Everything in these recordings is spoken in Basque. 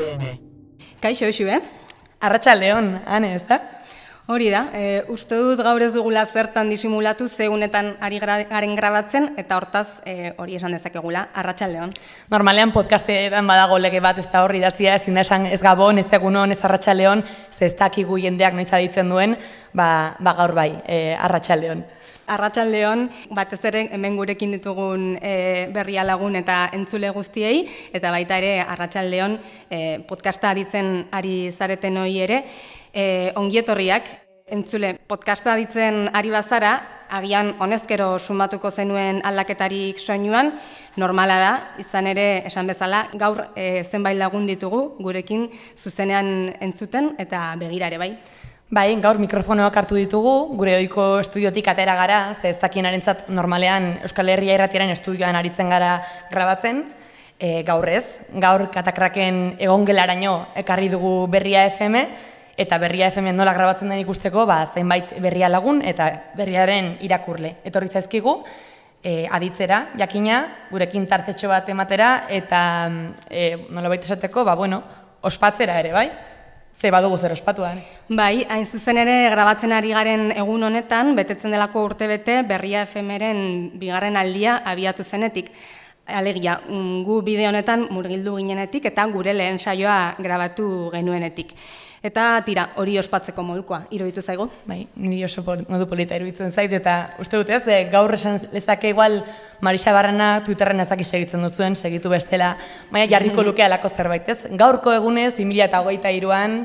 FM. Kaixo, Xu, Arratsaldeon, Ane, ez da? Hori da, uste dut gaur ez dugula zertan disimulatu zeunetan ari garen grabatzen, eta hortaz hori esan dezakegula, arratsaldeon. Normalean podcastetan badago lege bat ez da hori idatzia, ezin da esan ez gabon, ez egunon, ez arratsaldeon, ze ez dakigu jendeak noiz aditzen duen, ba gaur bai, arratsaldeon. Arratsaldeon, batez ere hemen gurekin ditugun berria lagun eta entzule guztiei, eta baita ere arratsaldeon podcasta ari zareten hori ere, ongietorriak, entzule, podcasta aditzen ari bazara, agian honezkero sumatuko zenuen aldaketarik soinuan, normala da, izan ere esan bezala, gaur zenbait lagun ditugu gurekin zuzenean entzuten eta begira ere bai. Bai, gaur mikrofonoak hartu ditugu, gure ohiko estudiotik atera gara, ze ez dakienarentzat normalean Euskal Herria Irratiaren estudioan aritzen gara grabatzen, gaur ez, gaur Katakraken egongelaraino ekarri dugu Berria FM, eta Berria FM nola grabatzen den ikusteko, zenbait berria lagun eta berriaren irakurle. Etorri zaizkigu, aditzera, jakina, gurekin tartetxo bat ematera, eta nolabait esateko, ospatzera ere, bai? Ze badugu zer ospatuan. Bai, hain zuzen ere grabatzen ari garen egun honetan, betetzen delako urtebete Berria FM-ren bigarren aldia abiatu zenetik. Alegia, gu bideo honetan murgildu ginenetik eta gure lehen saioa grabatu genuenetik. Eta tira, hori ospatzeko modukoa, iruditu zaigu? Bai, niri oso modu polita iruditzen zait, eta uste dut ez, gaur esan lezake igual Marisa Barrana Twitterren ezaki segitzen duzuen, segitu bestela, baina jarriko luke alako zerbait, ez? Gaurko egunez, 2023an,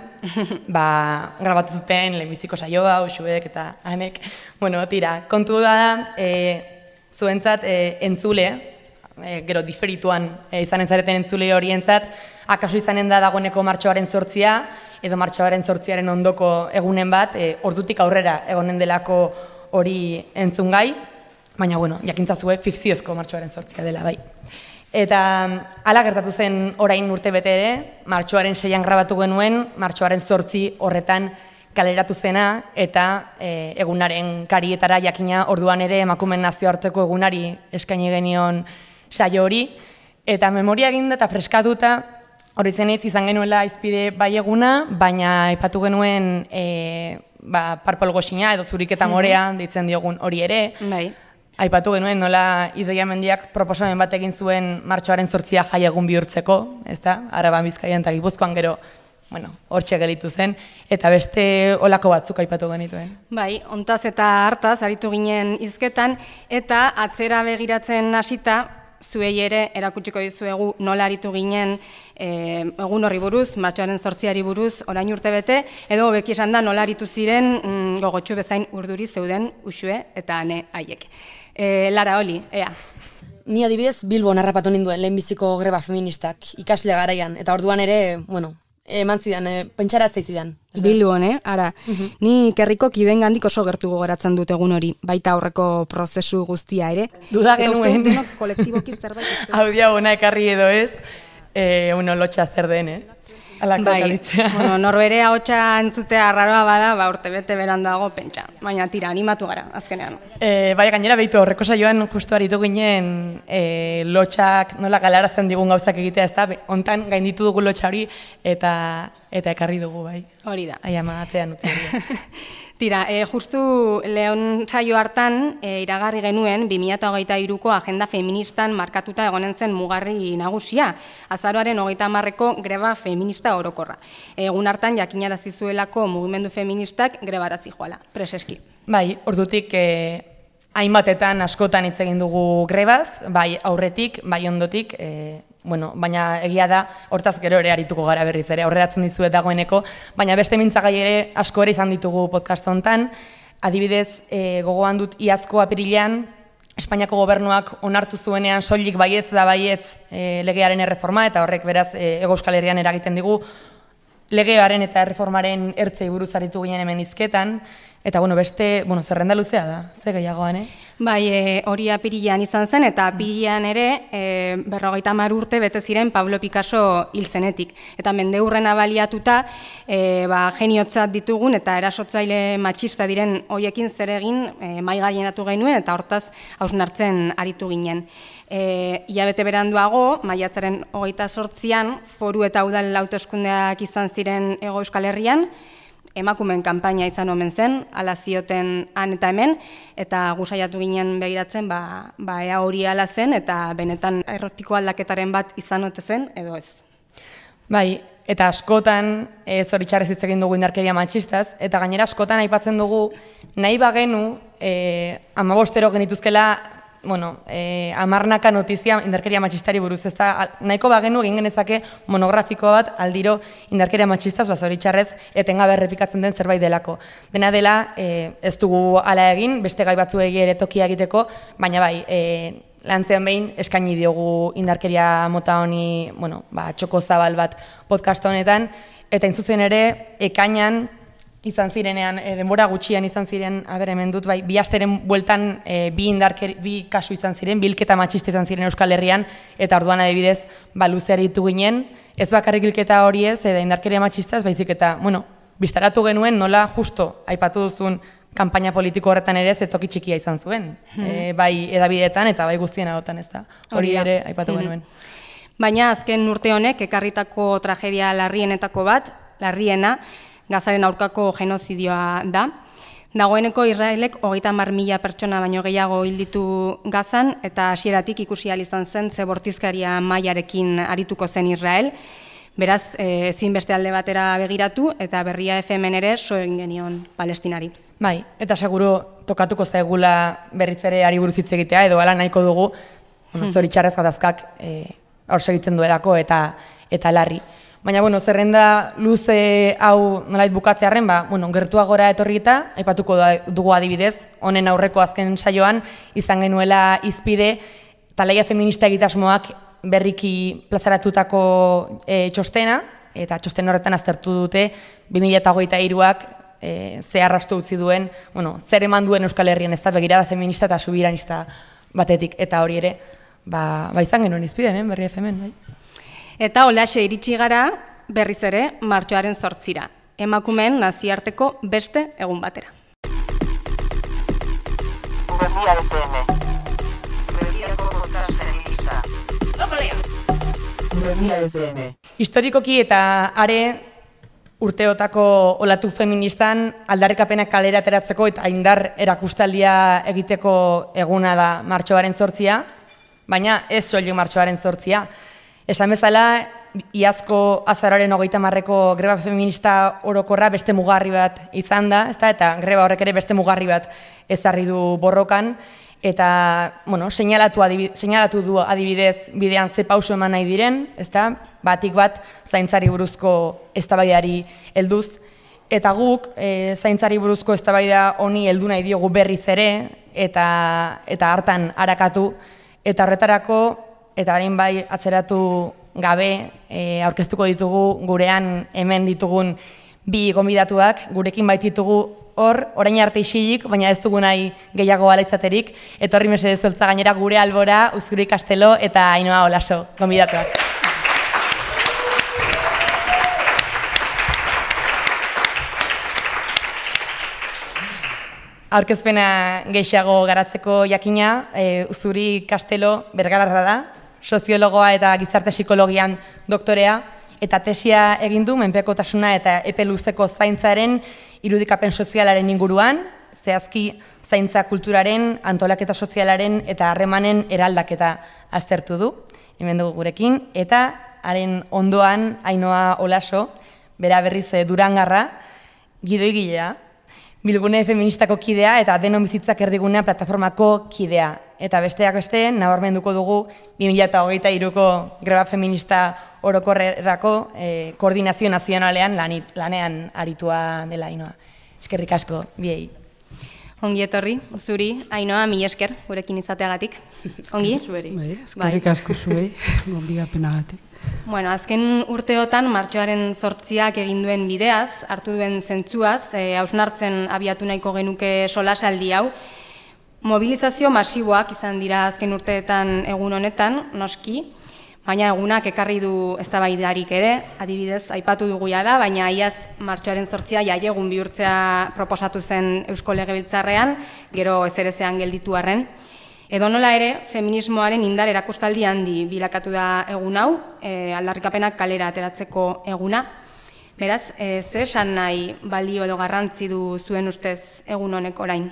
grabatu zuten lehenbiziko saioa, Uxuek eta Anek. Bueno, tira, kontu da, zuentzat entzule, gero diferituan izanen zareten entzule horientzat, akaso izanen da dagoeneko martxoaren 8 edo martxoaren 8 ondoko egunen bat, ordutik aurrera egonen delako hori entzungai, baina, jakintzazue fikziozko martxoaren 8 dela, bai. Eta hala gertatu zen orain urte bete ere, martxoaren 6an grabatu genuen, martxoaren 8 horretan kaleratu zena, eta egunaren karietara jakina orduan ere emakumeen nazioarteko egunari eskaini genion saio hori, eta memoria eginda eta freskatuta, hori zenitz izan genuela izpide bai eguna, baina aipatu genuen Parpol Goxina edo Zurik eta Morea deitzen diogun hori ere. Bai. Aipatu genuen nola Idoia Mendiak proposamen bat egin zuen martxoaren 8 jai egun bihurtzeko, ezta? Araban, Bizkaian eta Gipuzkoan gero, hortxe gelitu zen, eta beste olako batzuk aipatu genituen. Bai, hontaz eta hartaz aritu ginen hizketan, eta atzera begiratzen hasita, zuei ere erakutsiko dizuegu nola aritu ginen egun horri buruz, martxoaren 8ari buruz, orain urte bete, edo hobeki esan da nola aritu ziren gogotsu bezain urduri zeuden Uxue eta Ane haiek. Lara, Oli, ea. Ni adibidez Bilbon harrapatu ninduen lehenbiziko greba feministak ikasle garaian, eta orduan ere, eman zidan, pentsaratze zidan. Bilbon, ara. Ni kerriko kidengandik oso gertu gogoratzen dut egun hori, baita aurreko prozesu guztia ere. Duda genuen. Eta uste dut kolektiboki zerbait. Audia ona ekarri edo ez, lotxa zer den, Bai, norbere ahotsa entzutea arraroa bada, urte bete beranduago pentsa. Baina tira, animatu gara, azkenean. Bai, gainera behitu, horreko saioan justu aritu ginen lotxak nola galarazten digun gauzak egitea, ez da, hontan gainditu dugu lotxa hori eta ekarri dugu, bai. Hori da. Ai, ama, atzean utzi hori. Tira, justu lehen saio hartan iragarri genuen 2023ko agenda feministan markatuta egonen zen mugarri nagusia, azaroaren 30ko greba feminista orokorra. Egun hartan jakinarazi zuelako mugimendu feministak grebarazi joala, preseski. Bai, ordutik hainbatetan askotan hitz egin dugu grebaz, bai aurretik, bai ondotik, baina egia da, hortaz gero ere arituko gara berriz ere, aurreratzen dizuet dagoeneko, baina beste mintzagai ere asko ere izan ditugu podcast hontan. Adibidez, gogoan dut iazko apirilean, Espainiako gobernuak onartu zuenean soilik baietz da baietz legearen erreforma, eta horrek beraz Hego Euskal Herrian eragiten digu legearen eta erreformaren ertzei buruz aritu ginen hemen hizketan, eta beste, zerrenda luzea da, ze gehiagoan, Bai, hori apirilean izan zen, eta apirilean ere 50 urte bete ziren Pablo Picasso hil zenetik. Eta mendeurrena baliatuta geniotzat ditugun eta erasotzaile matxista diren hoiekin zer egin maigaineratu genuen eta hortaz hausnartzen aritu ginen. Hilabete beranduago, maiatzaren 28an, foru eta udal hauteskundeak izan ziren Hego Euskal Herrian, emakumeen kanpaina izan omen zen, ala zioten han eta hemen, eta gusaiatu ginen begiratzen, ea hori ala zen, eta benetan errotiko aldaketaren bat izan ote zen, edo ez. Bai, eta askotan, zoritxarrez hitz egin dugu indarkeria matxistaz, eta gainera askotan aipatzen dugu, nahi bagenu, 15 genituzkela, amarnaka notizia indarkeria matxistari buruz, ez da, nahiko bagenu egin genezake monografiko bat aldiro indarkeria matxistaz, zoritxarrez, etengabe errepikatzen den zerbait delako. Dena dela, ez dugu hala egin, beste gai batzuei ere tokia egiteko, baina bai, lantzean behin eskaini diogu indarkeria mota honi, txoko zabal bat podcast honetan, eta intzuzen ere, ekainan, izan zirenean, denbora gutxian izan ziren, hemen dut, bai, bi asteren bueltan bi kasu izan ziren, bilketa matxista izan ziren Euskal Herrian, eta orduan adibidez, luzeari ditu ginen, ez bakarrik hilketa hori ez, indarkeria matxistaz, baizik eta, biztaratu genuen nola justo aipatu duzun kanpaina politiko horretan ere zetoki txikia izan zuen, bai edabideetan eta bai guztien agotan ez da, hori ere aipatu genuen. Baina azken urte honek ekarritako tragedia larrienetako bat, larriena, Gazaren aurkako genozidioa da. Dagoeneko Israelek 30.000 pertsona baino gehiago hil ditu Gazan, eta hasieratik ikusi ahal izan zen ze bortizkaria mailarekin arituko zen Israel. Beraz, ezin beste alde batera begiratu, eta Berria FM-en ere so egin genion Palestinari. Bai, eta seguru tokatuko zaigula berriz ere ari buruz hitz egitea, edo hala nahiko dugu, zoritxarrez gatazkak hor segitzen duelako eta larri. Baina, zerrenda luze hau nolait bukatzearen, gertuagora etorri eta, aipatuko dugu adibidez, honen aurreko azken saioan, izan genuela izpide, talaia feminista egitasmoak berriki plazaratutako txostena, eta txosten horretan aztertu dute, 2023ak ze arrastu utzi duen, zer eman duen Euskal Herrian, ez da begirada feminista eta subiranista batetik, eta hori ere, izan genuen izpide, Berria FM-en, bai. Eta holaxe iritsi gara berriz ere martxoaren 8-ra, emakumeen nazioarteko beste egun batera. Berria FM. Berriako podcast feminista. Berria FM. Historikoki eta are urteotako olatu feministan aldarrikapenak kalera ateratzeko eta indar erakustaldia egiteko eguna da martxoaren 8, baina ez soilik martxoaren 8. Esan bezala, iazko azaroaren 30-ko greba feminista orokorra beste mugarri bat izan da, eta greba horrek ere beste mugarri bat ezarri du borrokan, eta seinalatu du adibidez bidean ze pauso eman nahi diren, batik bat zaintzari buruzko eztabaidari helduz, eta guk zaintzari buruzko eztabaida honi heldu nahi diogu berriz ere, eta hartan arakatu, eta horretarako, eta harin bai atzeratu gabe aurkeztuko ditugu gurean hemen ditugun bi gonbidatuak, gurekin baititugu orain arte isilik, baina ez dugu nahi gehiago ala izaterik, etorri mesedez oltza gainera gure albora, Uzuri Kastelo eta Ainhoa Olaso gonbidatuak. Aurkezpena gehiago garatzeko jakina, Uzuri Kastelo bergararra da, soziologoa eta gizarte psikologian doktorea, eta tesia egin du menpekotasuna eta epe luzeko zaintzaren irudikapen sozialaren inguruan, zehazki zaintza kulturaren, antolaketa sozialaren eta harremanen eraldaketa aztertu du, hemen dugu gurekin, eta haren ondoan Ainhoa Olaso, bera berriz Durangarra, gidoigilea, Bilgune feministako kidea eta Denon bizitzak erdigunea plataformako kidea. Eta besteak beste, nabarmenduko dugu 2023ko greba feminista orokorrerako koordinazio nazionalean lanean aritua dela Ainhoa. Eskerrik asko, biei. Ongi etorri, zuri, Ainhoa, mila esker, gurekin izateagatik. Ongi? Eskerrik asko zuei, gonbidapenagatik. Bueno, azken urteotan martxoaren 8ak egin duen bideaz, hartu duen zentzuaz, hausnartzen abiatu nahiko genuke solasaldi hau, Mobilizazio masiboak izan dira azken urteetan egun honetan, noski, baina egunak ekarri du eztabaidarik ere, adibidez, aipatu dugu da, baina iaz martxoaren 8 jaiegun bihurtzea proposatu zen Eusko Legebiltzarrean, gero ezerezean gelditu arren. Edonola ere, feminismoaren indar erakustaldi handi bilakatu da egun hau, aldarrikapenak kalera ateratzeko eguna. Beraz, zer esan nahi balio edo garrantzi du zuen ustez egun honek orain?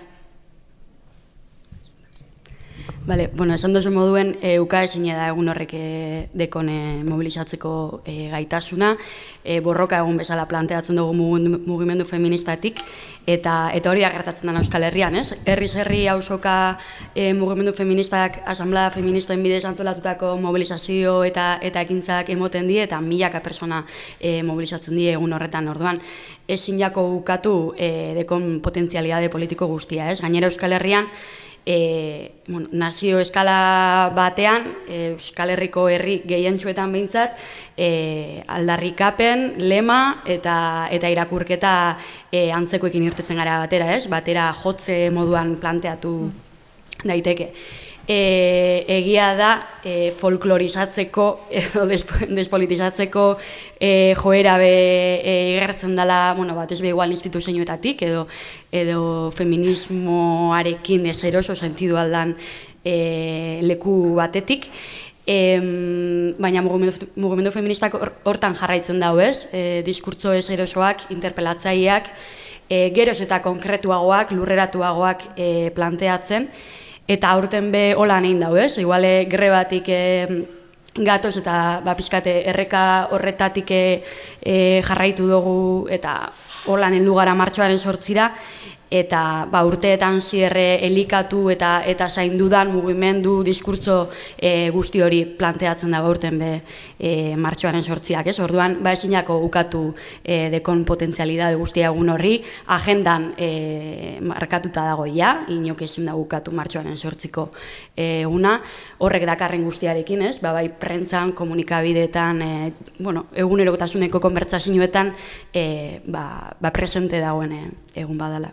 Bale, esan duzu moduen, uka ezine da egun horrek dekon mobilizatzeko gaitasuna, borroka egun bezala planteatzen dugu mugimendu feministatik, eta hori da gertatzen dena Euskal Herrian, ez? Herri auzoka mugimendu feministak, asamblea feministen bidez antolatutako mobilizazio eta ekintzak emoten die, eta milaka persona mobilizatzen die egun horretan orduan. Ezin jako ukatu dekon potentzialidade politiko guztia, ez? Gainera Euskal Herrian, nazio eskala batean, Euskal Herriko herri gehientsuetan behintzat, aldarrikapen, lema eta irakurketa antzekoekin irtetzen gara batera, ez? Batera jotze moduan planteatu daiteke. Egia da folklorizatzeko edo despolitizatzeko joera igertzen dela, batez be igual instituzioetatik edo feminismoarekin ezeroso sentidu aldan leku batetik. Baina mugimendu feministak hortan jarraitzen dau, ez? Diskurtso ezerosoak, interpelatzaileak, geroz eta konkretuagoak, lurreratuagoak planteatzen. Eta aurten be hola nein dau, ez? Iguale grebatik gatoz eta pixkate erreka horretatik jarraitu dugu eta hola heldu gara martxoaren 8 eta urteetan zierre elikatu eta zaindudan mugimendu diskurtso guzti hori planteatzen da gaurten be martxoaren 8ak, ez? Orduan, ezinako ukatu dekon potentzialidade guztia egun horri, agendan markatuta dago inok ezin da ukatu martxoaren 8ko eguna, horrek dakarren guztiarekin, ez? Bai prentzan, komunikabideetan, egunerokotasuneko konbertsazioetan presente dagoen egun badala.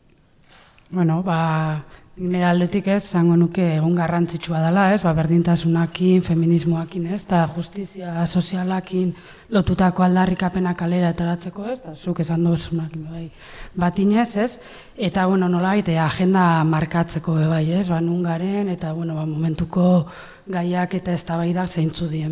Nire aldetik ez, zango nuke egun garrantzitsua dela, ez, berdintasunakin, feminismoakin, ez, eta justizia sozialakin lotutako aldarrikapenak kalera etaratzeko, ez, eta zuk esan duzunakin, batinez, ez, eta, nolabait, agenda markatzeko, ez, nun garen, eta, momentuko gaiak eta eztabaidak zeintzu dien,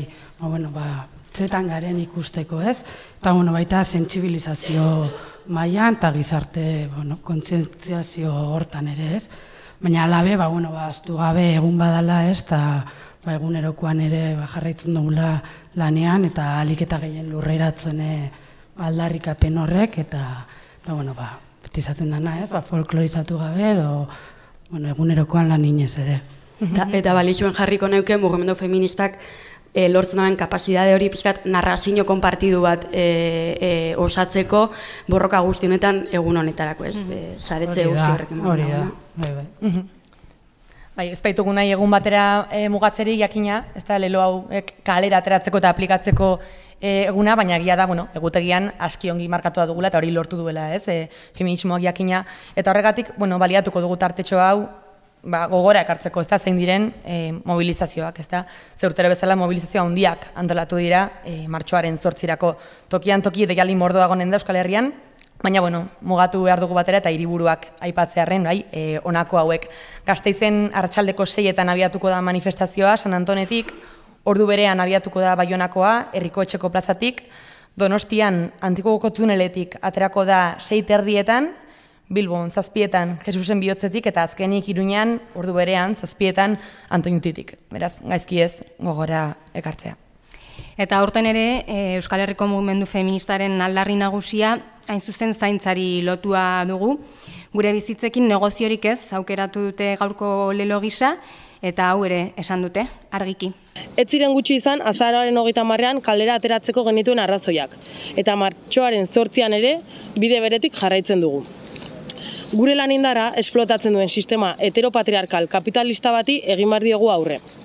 zetan garen ikusteko, ez, eta, baita sentsibilizazio mailan eta gizarte kontzientziazio hortan ere, ez? Baina alabe, aztu gabe egun badala, ez? Eta egunerokoan ere jarraitzen dugula lanean eta ahalik eta gehien lurreratzen aldarrikapen horrek eta beti izaten dena, ez? Folklorizatu gabe edo egunerokoan lan inez ere. Eta balixuen jarriko neuke mugimendu feministak lortzen dauen kapazidade hori pixkat narrazio konpartidu bat osatzeko borroka guzti honetan egun honetarako, ez? Saretze guzti horrek ematen. Hori da, bai. Ez baitugu nahi egun batera mugatzerik jakina, ez da lelo hau kalera ateratzeko eta aplikatzeko eguna, baina egia da, egutegian aski ongi markatua dugula eta hori lortu duela, ez? Feminismoak jakina. Eta horregatik, baliatuko dugu tartetxo hau, gogora ekartzeko, ez da, zein diren mobilizazioak, ez da, ze urtero bezala mobilizazioa handiak antolatu dira martxoaren 8irako tokian toki deialdi mordoa gonen da Euskal Herrian, baina, mugatu behar dugu batera eta hiriburuak aipatzearren, honako hauek. Gasteizen arratsaldeko 6etan abiatuko da manifestazioa, San Antonetik, ordu berean abiatuko da Baionakoa, Herriko Etxeko plazatik, Donostian Antikoko tuneletik aterako da 6:30, Bilbon 7etan Jesusen bihotzetik eta azkenik Iruñan ordu berean 7etan Antoñutitik. Beraz, gaizki ez gogora ekartzea. Eta aurten ere Euskal Herriko mugimendu feministaren aldarri nagusia hain zuzen zaintzari lotua dugu. Gure bizitzekin negoziorik ez aukeratu dute gaurko lelo gisa eta hau ere esan dute argiki. Ez ziren gutxi izan azaroaren 30ean kalera ateratzeko genituen arrazoiak eta martxoaren 8an ere bide beretik jarraitzen dugu. Gure lan indara esplotatzen duen sistema heteropatriarkal kapitalista bati egin behar diogu aurre.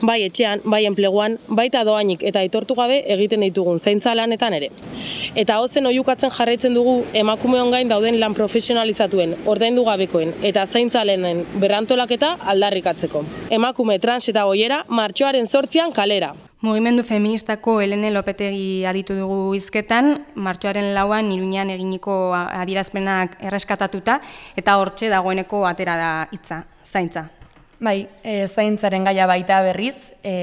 bai etxean, bai enpleguan, baita doainik eta aitortu gabe egiten ditugun zaintza lanetan ere. Eta hozen oihukatzen jarraitzen dugu emakumeon gain dauden lan profesionalizatuen, ordaindu gabekoen eta zaintza lanen berrantolaketa aldarrikatzeko. Emakume trans eta goiera martxoaren 8an kalera. Mugimendu feministako Helene Lopetegi aditu dugu hizketan, martxoaren 4an Iruñean eginiko adierazpenak erreskatatuta, eta hortxe dagoeneko atera da hitza, zaintza. Bai, zaintzaren gaia baita berriz,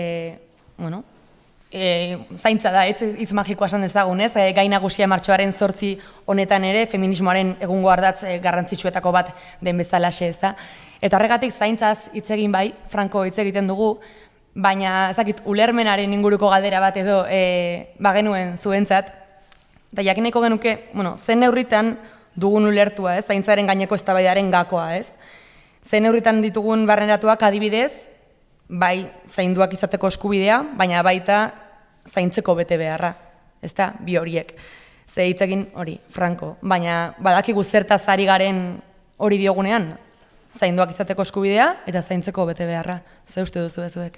zaintza da, hitz magikoa esan dezagun, ez? Gai nagusia martxoaren 8 honetan ere, feminismoaren egungo ardatz garrantzitsuetako bat den bezalaxe, ez da? Eta horregatik zaintzaz hitz egin bai, franko hitz egiten dugu, baina ezakit ulermenaren inguruko galdera bat edo bagenuen zuentzat, eta jakineko genuke, zen neurritan dugun ulertua, ez? Zaintzaren gaineko eztabaidaren gakoa, ez? Zen neurritan ditugun barneratuak adibidez, bai zainduak izateko eskubidea, baina baita zaintzeko bete beharra, ez da, bi horiek. Ze hitz egin hori, franko, baina badakigu zertaz ari garen hori diogunean, zainduak izateko eskubidea eta zaintzeko bete beharra. Ze uste duzu ezuek?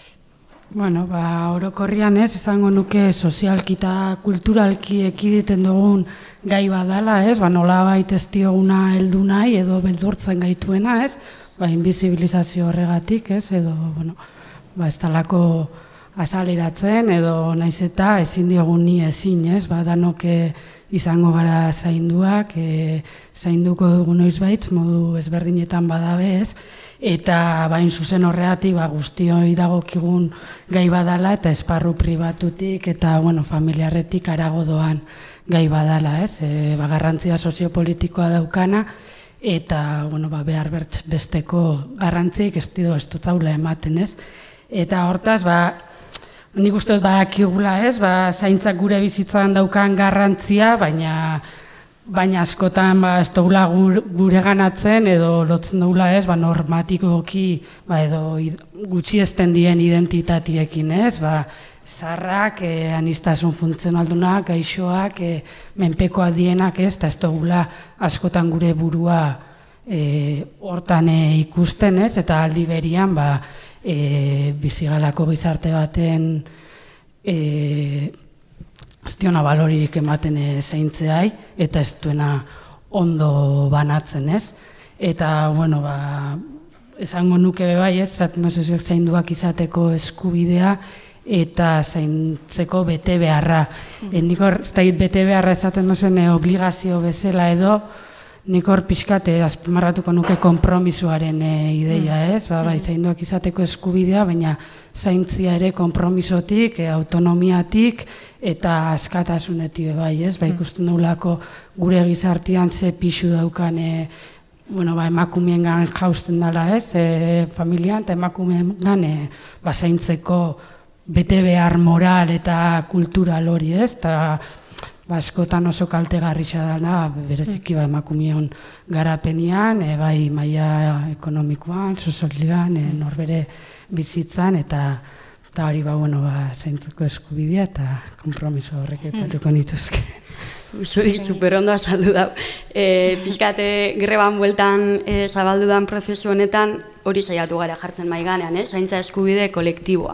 Orokorrian ez, esango nuke sozialki eta kulturalki ekiditen dugun gai badala, ez? Nolabait ez dioguna heldu nahi edo beldurtzen gaituena, ez? Inbizibilizazio horregatik, ez? Edo, ez talako azaleratzen edo naiz eta ezin diogun ni ezin, ez? Danok izango gara zainduak, zainduko dugu noizbait, modu ezberdinetan badabe, ez? Eta bain zuzen horregatik guztioi dagokigun gai badala eta esparru pribatutik eta familiarretik harago doan gai badala, ez? Garrantzia soziopolitikoa daukana eta behar besteko garrantzik ez dut zaula ematen, ez? Eta hortaz, nik uste dut badakigula, ez? Zaintzak gure bizitzan daukan garrantzia, baina askotan ez dugula gure ganatzen edo lotzen dugula, ez? Normatikoki edo gutxiesten dien identitatiekin, ez? Zarrak, aniztasun funtzionaldunak, gaixoak, menpekoak dienak, ez? Eta ez dugula askotan gure burua hortan ikusten, ez? Eta aldi berian, bizigalako gizarte baten ez diona baloririk ematen zaintzeai, eta ez duena ondo banatzen, ez? Eta, esango nuke bai, ez? Zainduak izateko eskubidea eta zaintzeko bete beharra. Nik hor, bete beharra esaten duzuen obligazio bezala edo, nik hor pixkate azpimarratuko nuke konpromisoaren ideia, ez? Zainduak izateko eskubidea, baina zaintzia ere konpromisotik, autonomiatik eta askatasunetik bai, ez? Ikusten dugulako gure gizartean ze pixu daukan emakumeengan jausten dela, ez? Familian eta emakumeengan zaintzeko bete behar moral eta kultural hori, ez? Eta askotan oso kaltegarria dela, bereziki emakumeon garapenian, bai maila ekonomikoan, sozialean, norbere bizitzan, eta hori zaintzeko eskubidea eta konpromiso horrek epatuko nituzke. Zuri superondo azaldu da. Pixkate greban bueltan zabaldu dan prozesu honetan hori saiatu gara jartzen maiganean, zaintza eskubide kolektiboa.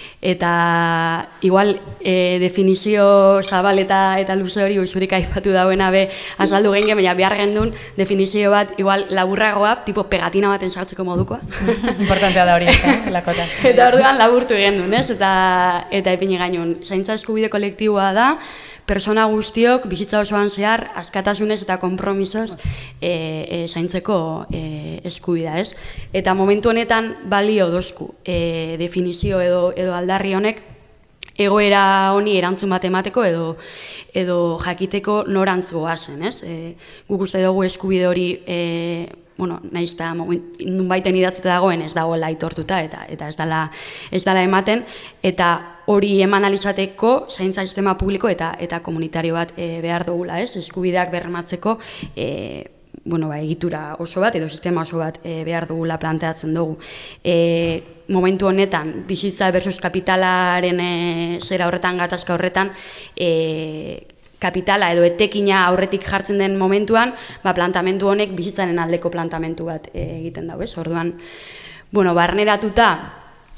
Eta igual definizio zabal eta luze hori usurik aipatu dauena azaldu gengen, baina behar gendun definizio bat igual laburragoa, tipo pegatina baten sartzeko modukoa. Importantea da hori, lakotan. Eta orduan laburtu gendun, ez? Eta epini gainun, zaintza eskubide kolektiboa da, persona guztiok bizitza osoan zehar askatasunez eta konpromisoz zaintzeko eskubidea, ez? Eta momentu honetan balio dozku definizio edo aldarri honek egoera honi erantzun bat emateko edo jakiteko norantz goazen, ez? Guk uste dugu eskubide hori nahiz eta nunbaiten idatzeta dagoen ez dagoela aitortuta eta ez dela ematen, eta hori eman alizateko zaintza sistema publiko eta komunitario bat behar dugula, ez? Eskubideak bermatzeko egitura oso bat edo sistema oso bat behar dugula planteatzen dugu. Momentu honetan, bizitza versus kapitalaren zera horretan, gatazka horretan, kapitala edo etekina aurretik jartzen den momentuan, plantamentu honek bizitzaren aldeko plantamentu bat egiten dago, ez? Orduan, barneratuta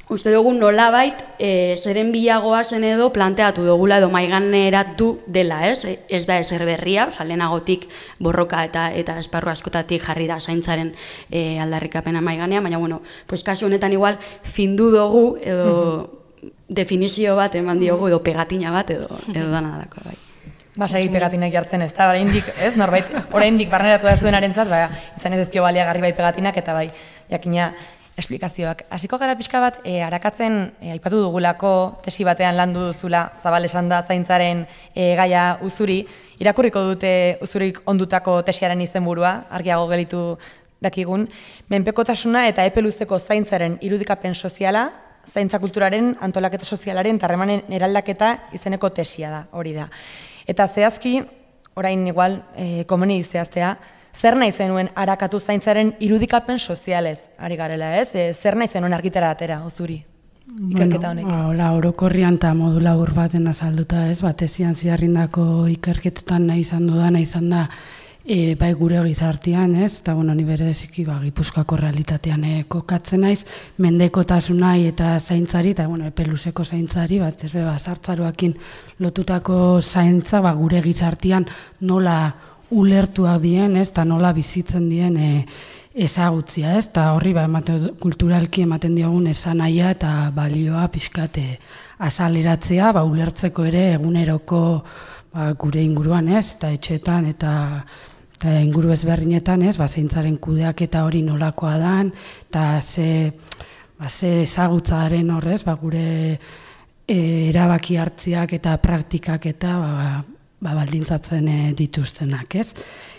uste dugu nolabait zeren bilagoa zen edo planteatu dugula edo maiganeratu dela, ez? Ez da ezer berria, lehenagotik borroka eta esparru askotatik jarri da zaintzaren aldarrikapena maiganean, baina bueno, pues kasu honetan igual findu dugu edo definizio bat eman diogu edo pegatina bat edo dana dako, bai. Segi pegatinak jartzen ez da, oraindik, ez, norbait, oraindik barneratu ez duenarentzat, izan ez ezkio baliagarri bai pegatinak eta bai, jakina, esplikazioak. Hasiko gara pixka bat, arakatzen, aipatu dugulako tesi batean landu duzula, zabal esan da zaintzaren gaia Uzuri, irakurriko dute Uzurik ondutako tesiaren izenburua, argiago gelitu dakigun, menpekotasuna eta epe luzeko zaintzaren irudikapen soziala, zaintza kulturaren, antolaketa sozialaren, tarremanen eraldaketa izeneko tesia da, hori da. Eta zehazki, orain igual, komeni zehaztea, zer nahi zenuen arakatu zaintzaren irudikapen sozialez, ari garela ez? Zer nahi zenuen argitara atera, Uzuri, ikerketa honek? Hola, orokorrian eta modu labur baten azalduta ez, batezian ziarrindako ikerketetan nahi izan da, bai gure gizartean ez, eta bueno, ni bereziki Gipuzkoako realitatean kokatzen naiz, mendekotasunai eta zaintzari, eta bueno, epe luzeko zaintzari, ez sartzaroakin lotutako zaintza, gure gizartean nola ulertuak dien, ez, eta nola bizitzen dien ezagutzia, ez, eta horri kulturalki ematen diogun esanahia eta balioa pixkate azaleratzea, ulertzeko ere eguneroko gure inguruan, ez, eta etxetan eta inguru ezberdinetan, ez, zaintzaren kudeak eta hori nolakoa dan, eta ze ezagutzaren horrez, gure erabaki hartziak eta praktikak eta baldintzatzen dituztenak, ez?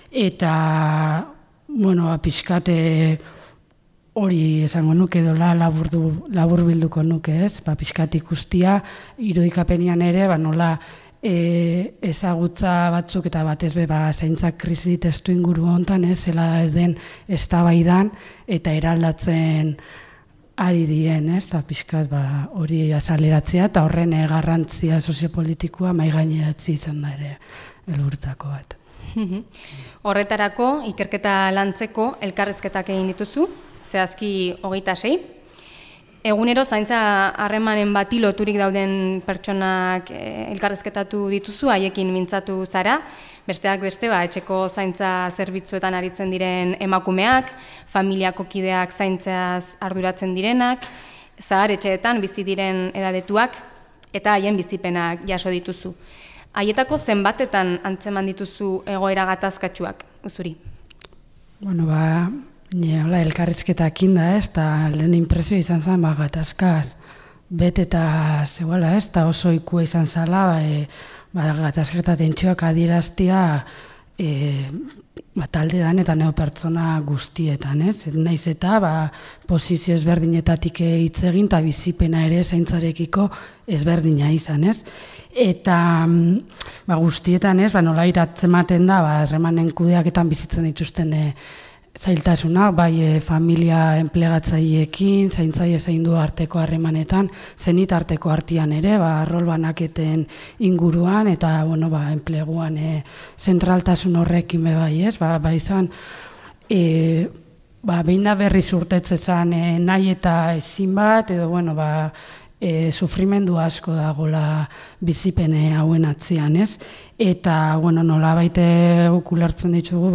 Eta, bueno, pixkate hori esango nuke dola labur bilduko nuke, ez? Pixkat ikustia, irudikapenian ere, nola ezagutza batzuk eta batez zaintzak krisi testu inguru hontan, ez? Zela ez den eztabaidan eta eraldatzen ari dien, ez? Eta pixkat hori azaleratzea eta horren garrantzia soziopolitikoa maigaineratzi izan da ere helburutako bat. Horretarako, ikerketa lantzeko elkarrizketak egin dituzu, zehazki 26. Egunero zaintza harremanen bati loturik dauden pertsonak elkarrizketatu dituzu, haiekin mintzatu zara, besteak beste, etxeko zaintza zerbitzuetan aritzen diren emakumeak, familiako kideak zaintzeaz arduratzen direnak, zahar etxeetan bizi diren edadetuak eta haien bizipenak jaso dituzu. Haietako zenbatetan antzeman dituzu egoera gatazkatsuak, Uzuri? Bueno, elkarrizketak inda, ez, eta lehen impresio izan zen, gatazkaz bete eta zegoela, ez, eta oso ikua izan zala, gatazketa tentsioak adieraztia taldean eta neopertsona guztietan, ez, naiz eta posizio ezberdinetatik hitz egin eta bizipena ere zaintzarekiko ezberdina izan, ez, eta guztietan, ez, nola iratzematen da, harremanen kudeaketan bizitzen dituzten zailtasuna, familia enplegatzaileekin, zaintzaile zaindu arteko harremanetan, zenit arteko artean ere, rol banaketen inguruan, eta, enpleguan zentraltasun horrekin bebai, ez, izan, behin da berriz urtetzezan nahi eta ezin bat, edo, sufrimendu asko dagoela bizipene hauen atzean, ez, eta, nola baite ulertzen ditugu,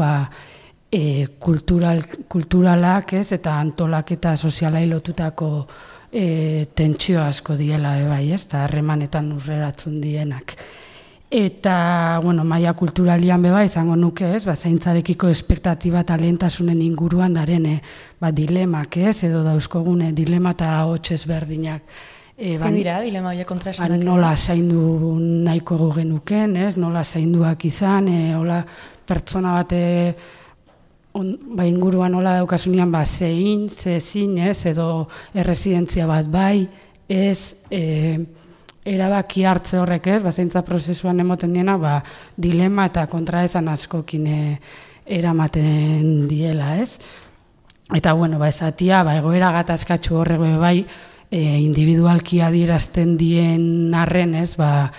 kulturalak, ez, eta antolaketa sozialai lotutako tentsio asko diela, ez, eta harremanetan urreratzen dienak. Eta, maila kulturalian izango nuke, ez, zaintzarekiko espektatiba eta lehentasunen inguruan daren dilemak, ez, edo dauzkogune dilema eta hots ezberdinak. Zein dira, dilema horiek kontraesanak? Nola zaindu nahiko genuken, ez, nola zainduak izan, hola pertsona bate inguruan nola daukasunean zein, zezin, ez, edo erresidentzia bat ez, erabaki hartze horrek, ez, zaintza prozesuan emoten diena, dilema eta kontraesan askokin eramaten diela, ez. Eta, esatia, egoera gatazkatsu horrek individualki adierazten dien arren, ez,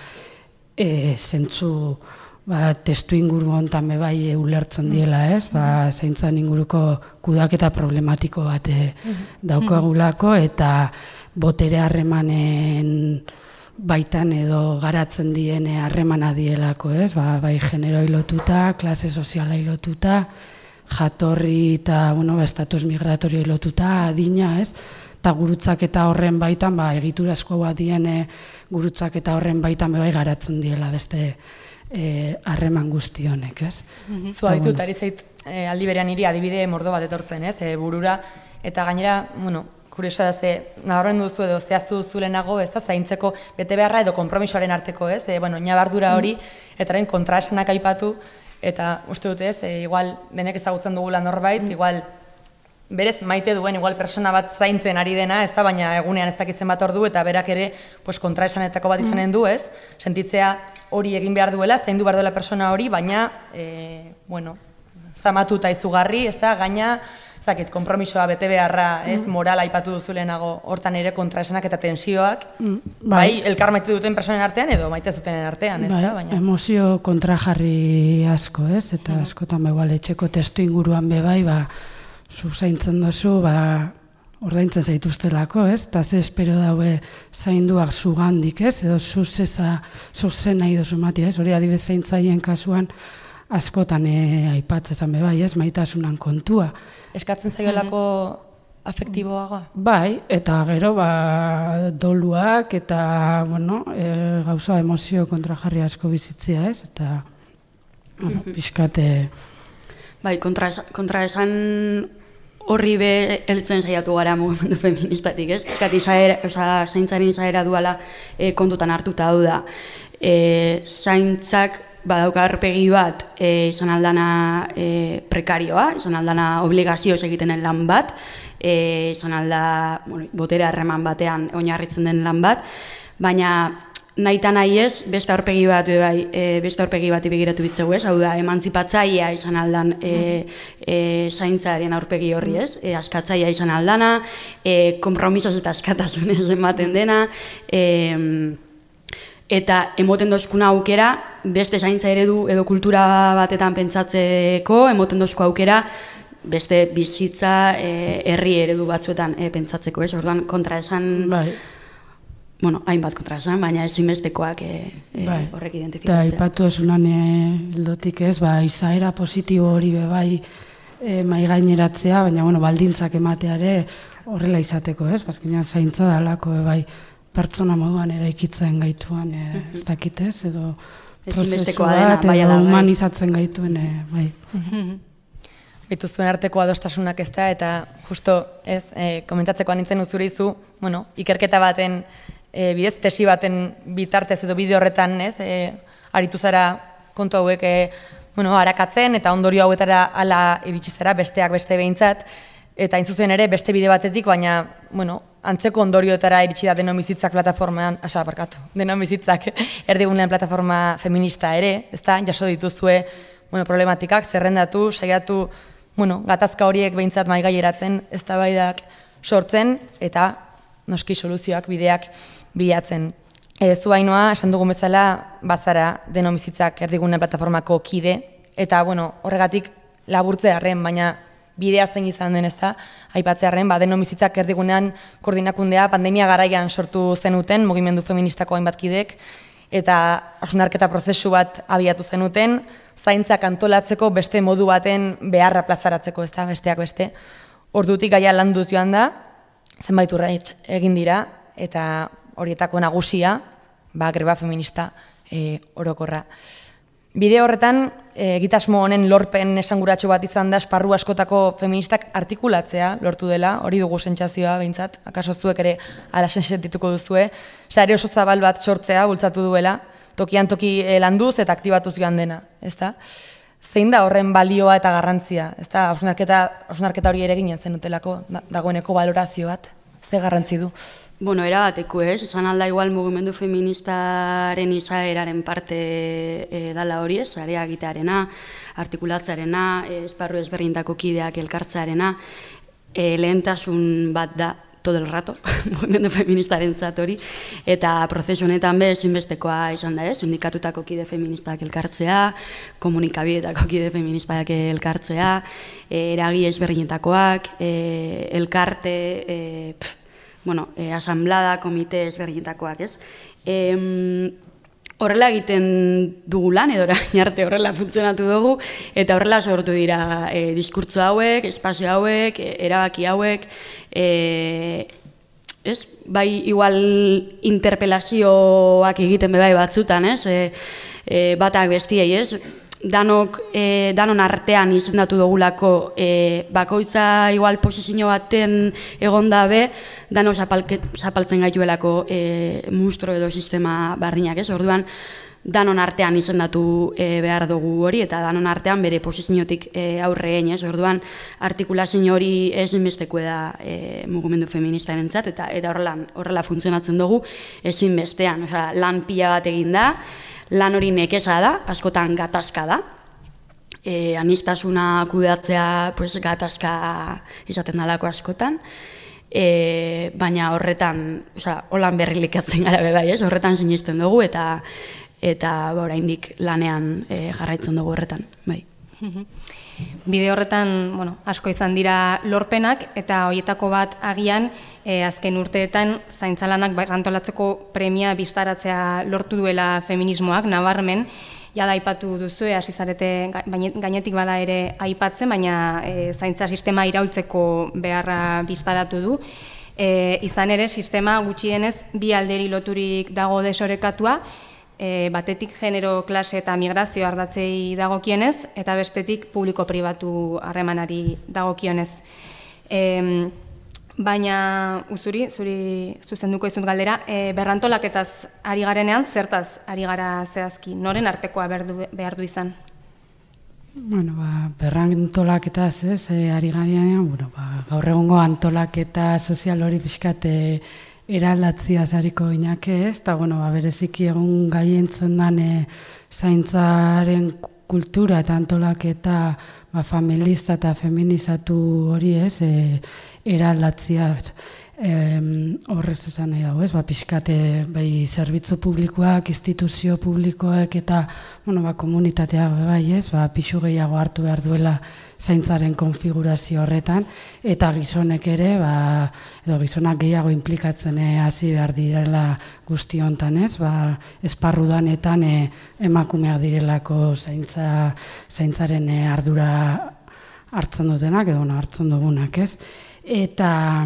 zentzu testu inguru hontan ulertzen diela, ez, zaintzan inguruko kudaketa problematiko bat daukagulako, eta botere harremanen baitan edo garatzen diene harremana dielako, ez? Bai generoi lotuta, klase sozialai lotuta, jatorri eta, estatus migratorio lotuta, adina, ez? Eta gurutzaketa horren baitan, egiturazko bat diene gurutzaketa horren baitan bai garatzen diela beste harreman guzti honek, ez? Zu aditut, ari zait aldi berean niri adibide mordo bat etortzen, ez? Burura, eta gainera, kuriosa da, nabarren duzu edo zehaztu zulenago, ez da, zaintzeko bete beharra edo konpromisoaren arteko, ez? Nabardura hori, eta haren kontraesanak aipatu, eta uste dute, ez? Igual, denek ezagutzen dugula norbait, igual, berez maite duen, igual persona bat zaintzen ari dena, ez da, baina egunean ez dakitzen bat ordu, eta berak ere, kontraesanetako bat izanen du, ez? Sentitzea hori egin behar duela, zaindu behar duela persona hori, baina, zamatuta izugarri, ez da, gaina, konpromisoa bete beharra, ez, moral aipatu duzulenago, hortan ere kontraesanak eta tensioak, bai, elkar maite duten personen artean edo maite zutenen artean, ez da, baina. Emozio kontrajarri asko, ez, eta askotan igual etxeko testu inguruan bebai, zu zaintzen dozu, ordaintzen zaituztelako, ez, eta ze espero daue zainduak zugandik, ez, edo zuzen nahi dozu matia, ez, hori adibez zaintzaien kasuan, askotan aipatzen bebai, ez, maitasunan kontua. Eskatzen zaiolako afektiboagoa? Bai, eta gero doluak eta, gauza emozio kontrajarri asko bizitzea, ez, eta pixkate... Bai, kontraesan horri heltzen saiatu gara mugimendu feministatik, ez? Ezkati zaintzaren izaera duala kontutan hartuta hau da. Zaintzak badauka aurpegi bat izan aldana prekarioa, izan aldana obligazioz egitenen lan bat, izan alda botere harreman batean oinarritzen den lan bat, baina nahita nahi ez, beste aurpegi bat begiratu bitzegu ez, hau da, emantzipatzaia izan aldan zaintzaren aurpegi horri ez, askatzaia izan aldana, konpromisoz eta askatasunez ematen dena, eta emoten dozkuna aukera, beste zaintza eredu edo kultura batetan pentsatzeko, emoten dozko aukera, beste bizitza herri eredu batzuetan pentsatzeko, ez? Orduan kontraesan, hainbat kontraesan, baina ezinbestekoak horrek identifikatzea. Eta aipatu esunan hildotik ez, izaera positibo hori bebai maigaineratzea, baina baldintzak emateare horrela izateko, ez? Bazkinean zaintza dalako bebai pertsona moduan eraikitzen gaituan, ez dakitez, edo prozesu bat, edo humanizatzen gaituen, bai. Bitu zuen arteko adostasunak ez da, eta justo, ez, komentatzeko anintzen uzurizu, ikerketa baten, bidez, tesi baten bitartez edo bide horretan, ez, aritu zara kontu hauek, arakatzen, eta ondorio hauetara ala iritsi zara, besteak beste behintzat, eta hain zuzen ere beste bide batetik, baina, antzeko ondorioetara iritsi da Denomizitzak plataformaan, Denomizitzak erdigunean plataforma feminista ere, ezta, jaso dituzue, problematikak, zerrendatu, saiatu, gatazka horiek behintzat maigaileratzen, eztabaidak sortzen, eta noski soluzioak, bideak bilatzen. Zu Ainoa, esan dugun bezala, bazara Denomizitzak erdigunean plataformako kide, eta, horregatik laburtzearren, baina bidea zein izan den, ezta, aipatzearren, Denomizitzak erdigunean koordinakundea pandemia garaian sortu zenuten, mugimendu feministako hainbat kidek, eta hausnarketa prozesu bat abiatu zenuten, zaintzak antolatzeko beste modu baten beharra plazaratzeko, ezta, besteak beste. Ordutik gaia landuz joan da, zenbait urrats egin dira, eta horietako nagusia, greba feminista orokorra. Bide horretan, egitasmo honen lorpen esanguratxo bat izan da, esparru askotako feministak artikulatzea lortu dela, hori dugu sentsazioa behintzat, akaso zuek ere ala sentituko duzue, sare oso zabal bat sortzea bultzatu duela, tokian toki landuz eta aktibatuz joan dena, ezta? Zein da horren balioa eta garrantzia, ezta? Hausnarketa hori ere ginen zenutelako, dagoeneko balorazio bat, ze garrantzi du? Erabateko ez, esan alda igual mugimendu feministaren izaeraren parte dala hori ez, area egitearena, artikulatzearena, esparru ezberdintako kideak elkartzearena, lehentasun bat da todo el rato, mugimendu feministaren hori, eta prozesu honetan ezinbestekoa izan da ez, sindikatutako kide feministak elkartzea, komunikabidetako kide feministak elkartzea, eragi ezberdinetakoak, elkarte, asamblada, komite ezberdinetakoak, ez? Horrela egiten dugu lan, edo orain arte horrela funtzionatu dugu, eta horrela sortu dira diskurtso hauek, espazio hauek, erabaki hauek, ez? Bai, igual interpelazioak egiten bai batzutan, ez? Batak bestiei, ez? Danon artean izendatu dugulako bakoitza igual posizio baten egon dabe, dano zapaltzen gaituelako mustro edo sistema bardinak, ez? Orduan, danon artean izendatu behar dugu hori, eta danon artean bere posiziotik aurre egin, ez? Orduan, artikulazio hori ezinbesteko da mugimendu feministarentzat, eta horrela funtzionatzen dugu ezinbestean. Lan pila bat egin da, lan hori nekeza da, askotan gatazka da. Anistasuna kudeatzea gatazka izaten dalako askotan. Baina horretan, holan berrilikatzen gara bai, ez? Horretan sinisten dugu eta oraindik lanean jarraitzen dugu horretan, bai. Bide horretan, asko izan dira lorpenak, eta horietako bat agian, azken urteetan, zaintzalanak antolatzeko premia biztaratzea lortu duela feminismoak, nabarmen, jada aipatu duzu, hasi zarete gainetik bada ere aipatzen, baina zaintza sistema iraultzeko beharra biztaratu du. Izan ere, sistema gutxienez bi alderi loturik dago desorekatua, batetik genero, klase eta migrazio ardatzei dagokienez, eta bestetik publiko-pribatu harremanari dagokionez. Baina, zuri zuzenduko izut galdera, berrantolaketaz ari garenean, zertaz ari gara zehazki, noren artekoa behar du izan? Berrantolaketaz, ari garenean, gaur egungo antolaketa sozial hori pixkat eraldatzia zariko inake, ez? Eta, bereziki egun gaientzen den zaintzaren kultura eta antolaketa familista eta feminizatu hori, ez? Eraldatzia horrez esan nahi dago, ez? Pixkate, bai, zerbitzu publikoak, instituzio publikoek eta, komunitateak, bai, ez? Pixu gehiago hartu behar duela zaintzaren konfigurazio horretan, eta gizonek ere, edo gizonak gehiago implikatzen hasi behar direla guzti hontan, ez? Esparru danetan emakumeak direlako zaintzaren ardura hartzen dutenak, edo hartzen dugunak, ez? Eta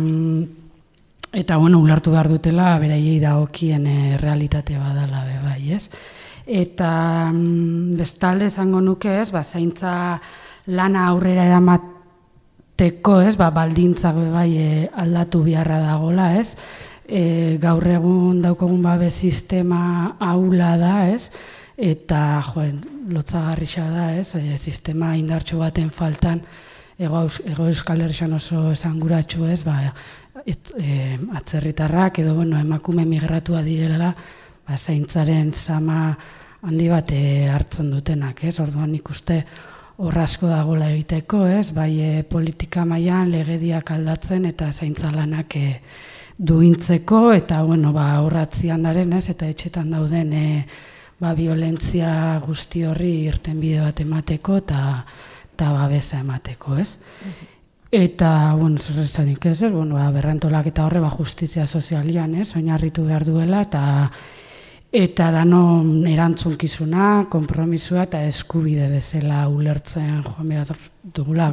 ulertu behar dutela, beraiei dagokien realitate badala, bai, ez? Eta bestalde esango nuke, ez? Zaintza lana aurrera eramateko, ez? Baldintzak bai aldatu beharra dagola, ez? Gaur egun daukogun sistema ahula da, ez? Eta, lotzagarrisa da, ez? Sistema indartsu baten faltan, Ego Euskal Herrian oso esanguratsu, ez? Atzerritarrak edo emakume migratua direla, zaintzaren sama handi bat hartzen dutenak, ez? Orduan ikuste horrazko dagoela egiteko, ez? Bai politika mailan legediak aldatzen eta zaintza lanak duintzeko, eta horratzian daren, ez? Eta etxetan dauden violentzia guzti horri irtenbide bat emateko eta babesa emateko, ez? Eta, zer esanik ez, berrantolak eta horre justizia sozialian, ez? Oinarritu behar duela, eta danon erantzunkizuna, konpromisua eta eskubide bezala ulertzen joan behar dugula.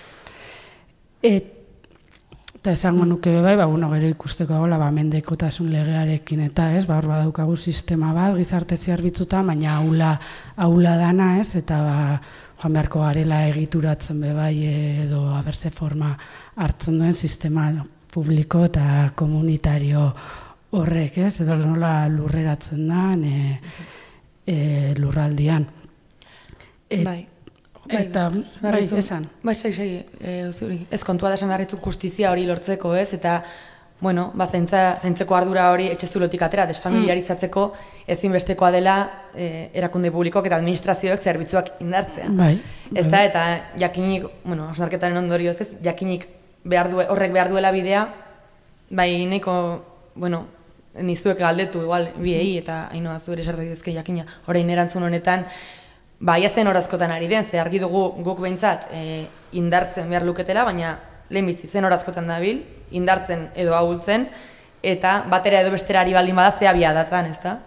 Eta esango nuke bai, gero ikusteko dagoela, mendekotasun legearekin eta, ez? Hor badaukagu sistema bat, gizarte zerbitzuta, baina aula dana, ez? Eta joan beharko garela egituratzen bai edo abertze forma hartzen duen sistema publiko eta komunitario horrek, ez? Edo nola lurreratzen da lurraldian. Bai. Eta, bai, esan. Bai, ez kontua da esan beharritzuk justizia hori lortzeko, ez? Eta, zaintzeko ardura hori etxezulotik atera, desfamiliarizatzeko ezinbestekoa dela erakunde publikoak eta administrazioek zerbitzuak indartzea. Ez da, eta jakinik, hausnarketaren ondorioz ez, jakinik horrek behar duela bidea, bai nahiko, nizuek galdetu, igual, biei, eta hainoa zure esartazizke jakina, orain erantzun honetan, ia zen horazkotan ari den, ze argi dugu guk behintzat indartzen behar luketela, baina lehenbizi zen horazkotan dabil, indartzen edo ahultzen, eta batera edo bestera ari baldin bada zea biadatan, ez da?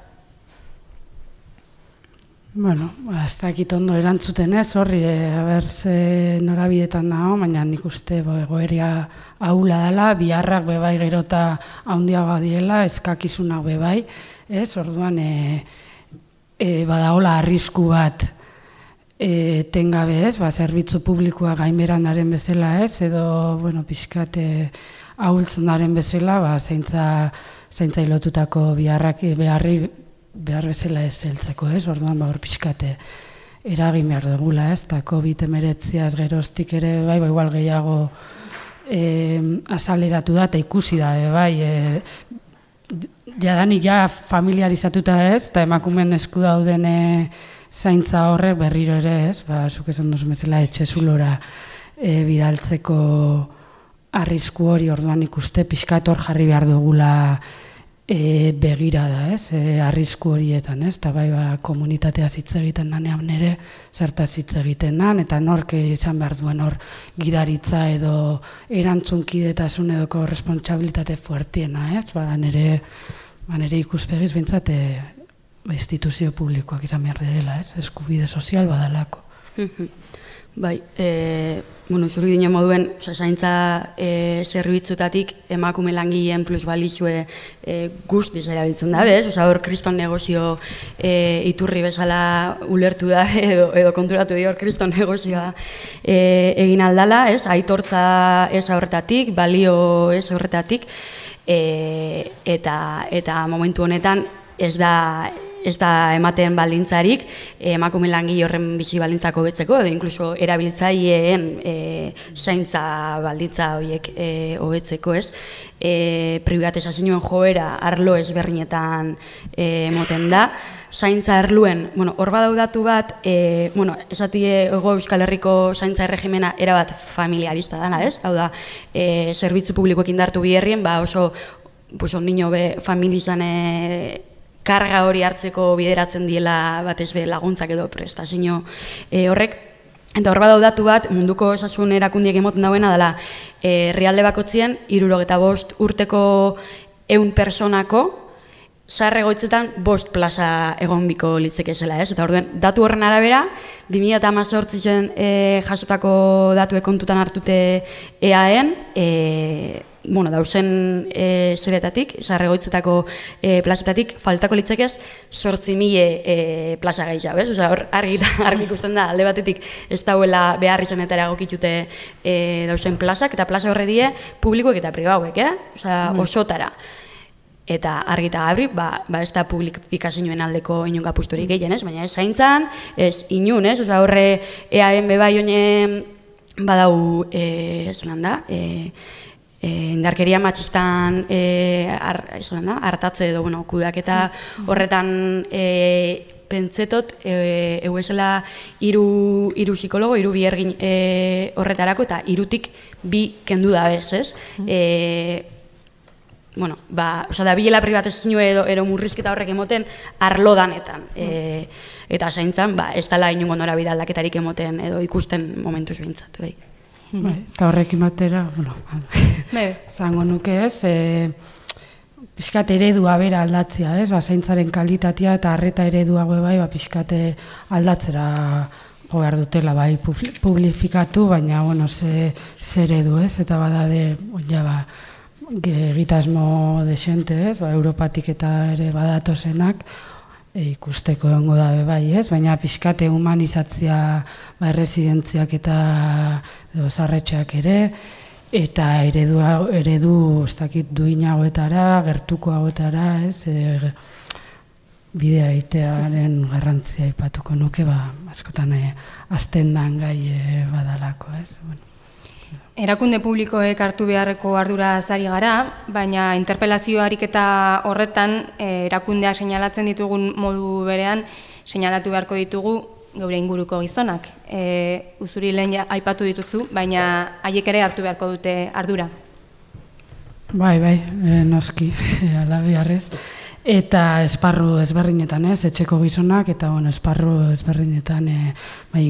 Bueno, ez dakit ondo erantzuten ez, horri, ze norabidetan nago, baina nik uste egoeria ahula dela, biharrak bebai gerota handiagoa diela, eskakizunak bebai, ez, orduan badaola arrisku bat tengabe ez, zerbitzu publikoa gainberan daren bezala ez, edo, bueno, pixkat ahultzen daren bezala, zaintza ilotutako biharrak behar bezala ez heltzeko ez, orduan hor pixkate eragin behar dugula ez, eta COVID-19 geroztik ere igual gehiago azaleratu da, eta ikusi da, jadanik familiarizatuta ez, eta emakumen esku dauden zaintza horrek berriro ere ez, zuk esan duzu bezala etxe zulora bidaltzeko arrisku hori, orduan ikuste pixkat hor jarri behar dugula begira da, arrisku horietan, eta komunitatea hitz egiten danean ere, zertaz hitz egiten dan, eta nork izan behar duen hor gidaritza edo erantzunkidetasun edo korrespontsabilitate fuertiena, nire ikuspegiz bintzat instituzio publikoak izan behar dela, eskubide sozial badalako. Bai, zuri dino moduen, zaintza zerbitzutatik emakume langileen plusbalizue guztiz erabiltzen da, bez? Hor kriston negozio iturri bezala ulertu da, edo konturatu di hor kriston negozioa egin aldala, aitortza ez horretatik, balio ez horretatik, eta momentu honetan ez da ematen baldintzarik emakume langile horren bizi baldintzako hobetzeko edo inkluso erabiltzaileen zaintza baldintza horiek hobetzeko, ez? Pribatizazioen joera arlo ezberdinetan moten da. Zaintza arluen, hor badaudatu bat, esatie Hego Euskal Herriko zaintza erregimena erabat familiarista dana, ez? Hau da, zerbitzu publikoekin dartu biherrien, oso ondino familizan karga hori hartzeko bideratzen diela batez be laguntzak edo prestazio horrek. Eta hor badaudatu bat, munduko osasun erakundiek emoten dauena dela, herrialde bakoitzien 75 urteko 100 personako zahar egoitzetan 5 plaza egon biko litzeke zela, ez? Eta orduan, datu horren arabera, 2018 jasotako datuek kontutan hartute EAEn, dauzen zeretatik, zahar egoitzetako plazetatik, faltako litzekez 8.000 plaza gehiago, ez? Hor, argi ikusten da, alde batetik ez dauela behar izanetara egokitute dauzen plazak, eta plaza horre die publikoek eta pribauek, osotara. Eta argi eta gabri, ez da publifikazioen aldeko inun gapusturik gehien, ez? Baina ez zaintzan, ez inun, ez? Horre EAen bebai honen badau, indarkeria matxistan hartatze edo kudeaketa horretan pentsetot esela 3 psikologo, 3 bihergin horretarako eta 3tik 2 kendu da bez, ez? Da bilela pribatizazio edo murrizketa horrek emoten arlo danetan. Eta zaintzan, ez dela inungo norabide aldaketarik emoten edo ikusten momentuz behintzat. Eta horrekin batera, zango nuke ez, pixkat eredua bera aldatzea, ez? Zaintzaren kalitatea eta arreta eredua pixkat aldatzera behar dutela, publifikatu, baina, zer edu, ez? Eta badade, egitasmo desente, ez? Europatik eta ere badatozenak ikusteko egongo da ez? Baina pixkate humanizatzea erresidentziak eta zarretxeak ere, eta eredu ez dakit duinagoetara, gertukoagoetara, ez? Bidea egitearen garrantzia aipatuko nuke, askotan azten dan gai badalako, ez? Erakunde publikoek hartu beharreko ardura zari gara, baina interpelazio ariketa horretan erakundeak seinalatzen ditugun modu berean seinalatu beharko ditugu geure inguruko gizonak. Uzuri lehen aipatu dituzu, baina haiek ere hartu beharko dute ardura. Bai, noski, alabiarrez. Eta esparru ezberdinetan, etxeko gizonak, eta esparru ezberdinetan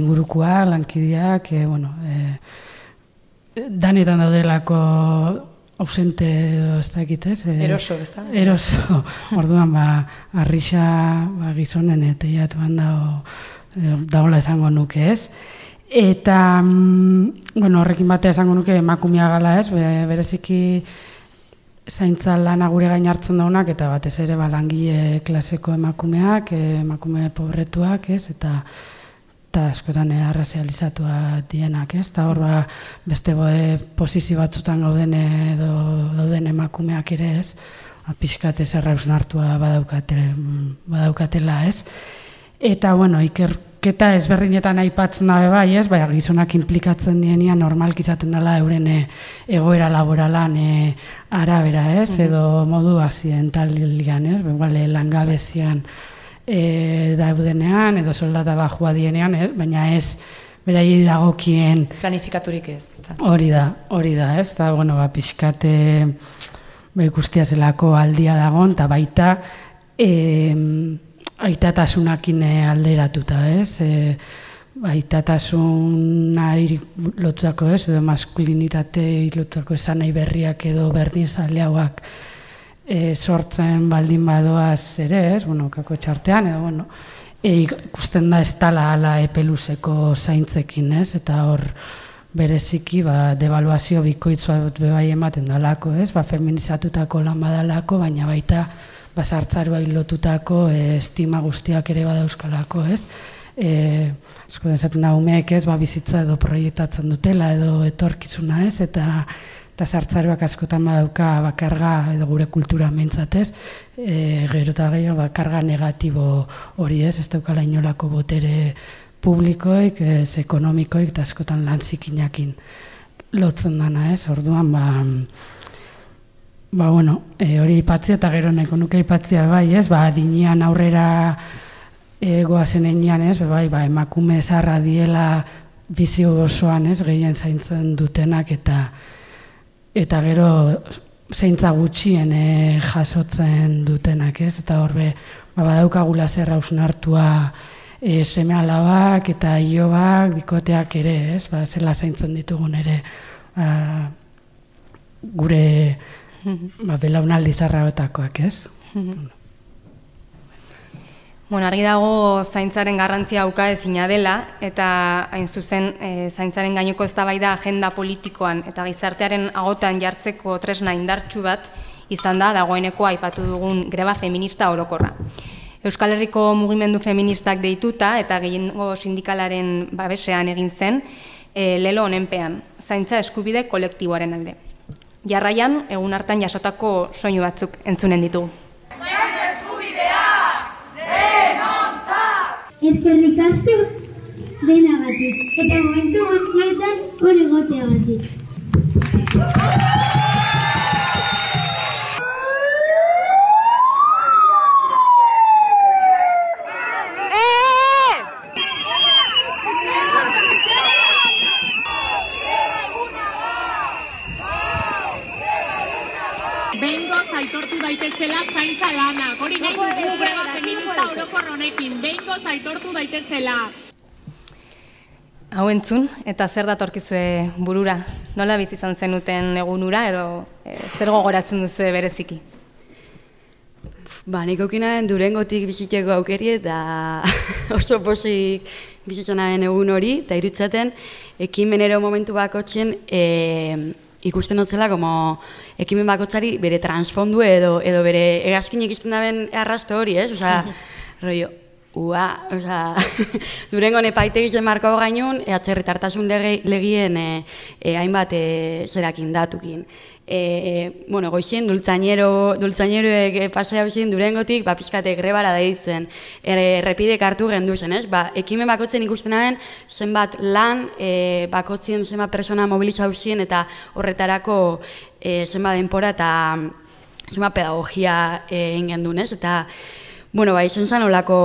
ingurukoak, lankideak, danetan daudelako ausente edo ez dakit, ez? Eroso, ez da? Eroso. Orduan, arrixa gizonen teiatuan dagoela esango nuke, ez? Eta, horrekin batea esango nuke emakumea gala, ez? Bereziki zaintza lana gure gain hartzen daunak, eta batez ere langile klaseko emakumeak, emakume pobretuak, ez? Eta askotan arrazializatua dienak, ez? Eta hor, beste posizio batzutan gauden edo dauden emakumeak ere, ez? Pixkat ez errausnartua badaukatela, ez? Eta, ikerketa ezberdinetan aipatzen dabe bai, ez? Baina gizonak implikatzen dienean normalki izaten dela euren egoera laboralan arabera, ez? Edo modu akzidentalian, ez? Langabezian daudenean, edo soldata bajua dienean, baina ez beraiei dagokien... Planifikaturik ez, ez da? Hori da, ez? Eta, pixkate ikustia zelako aldia dagoen, eta baita aitatasunakin alderatuta, ez? Aitatasunari lotutako, ez? Edo maskulinitate lotutako esan nahi berriak edo berdin zaleauak sortzen baldin badoaz ere, ez? Kako txartean, edo, ikusten da ez tala ala epeluzeko zaintzekin, ez? Eta hor bereziki devaluazio bikoitzua bebai ematen dalako, ez? Feminizatutako lan badalako, baina baita sartzaruai lotutako estima guztiak ere badauzkalako, ez? Asko dezaten da umeek, ez? Bizitza edo proiektatzen dutela edo etorkizuna, ez? Eta sartzaruak askotan badauka bakarga edo gure kultura mentzatez, gero eta gehiago bakarga negatibo hori, ez? Ez daukala inolako botere publikoik, ez ekonomikoik, eta askotan lan zikinakin lotzen dana, ez? Orduan, hori ipatzia eta gero neko nuke ipatzia bai, ez? Dinean aurrera goazen enean, ez? Emakume zarra diela bizio osoan, ez? Gehien zaintzen dutenak eta gero zeintza gutxien jasotzen dutenak, ez? Eta horbe, badaukagula zer hausnartua seme alabak eta ilobak, bikoteak ere, ez? Zela zaintzen ditugun ere gure belaunaldi zarraotakoak, ez? Argi dago zaintzaren garrantzia ukaezina dela, eta hain zuzen zaintzaren gaineko eztabaida agenda politikoan eta gizartearen agotan jartzeko tresna indartsu bat izan da dagoeneko aipatu dugun greba feminista orokorra. Euskal Herriko mugimendu feministak deituta eta gehiengo sindikalaren babesean egin zen lelo honenpean, zaintza eskubide kolektiboaren alde. Jarraian, egun hartan jasotako soinu batzuk entzunen ditugu. Eskerrik asko denagatik, eta momentu guztietan hori egoteagatik. Behingoz aitortu daitezela zaintza lanak. Hori nahi dugu greba feminista orokor honekin. Behingoz aitortu daitezela. Hau entzun, eta zer datorkizue burura? Nola bizi izan zenuten egunura edo zer gogoratzen duzue bereziki? Nik aukinaren Durangotik biziteko aukeri eta oso pozik bizitzanaren egun hori, eta irutzaten ekimenero momentu bakotzen ikusten notzela, ekimen bakotzari bere transfondu edo bere egazkinek izten daben arrasto hori, ez? Rollo, Durango epaitegizen marko gainun, atzerritartasun legien hainbat zerakin datukin. Goizien dultzaineroek pasea bizien Durangotik, pixkate grebara daitzen, errepidek hartu gendu zen, ez? Ekimen bakotzen ikusten aben, zenbat lan, bakotzen zenbat persona mobilizau zien, eta horretarako zenbat denpora eta zenbat pedagogia egin gendun, ez? Eta, izan zen olako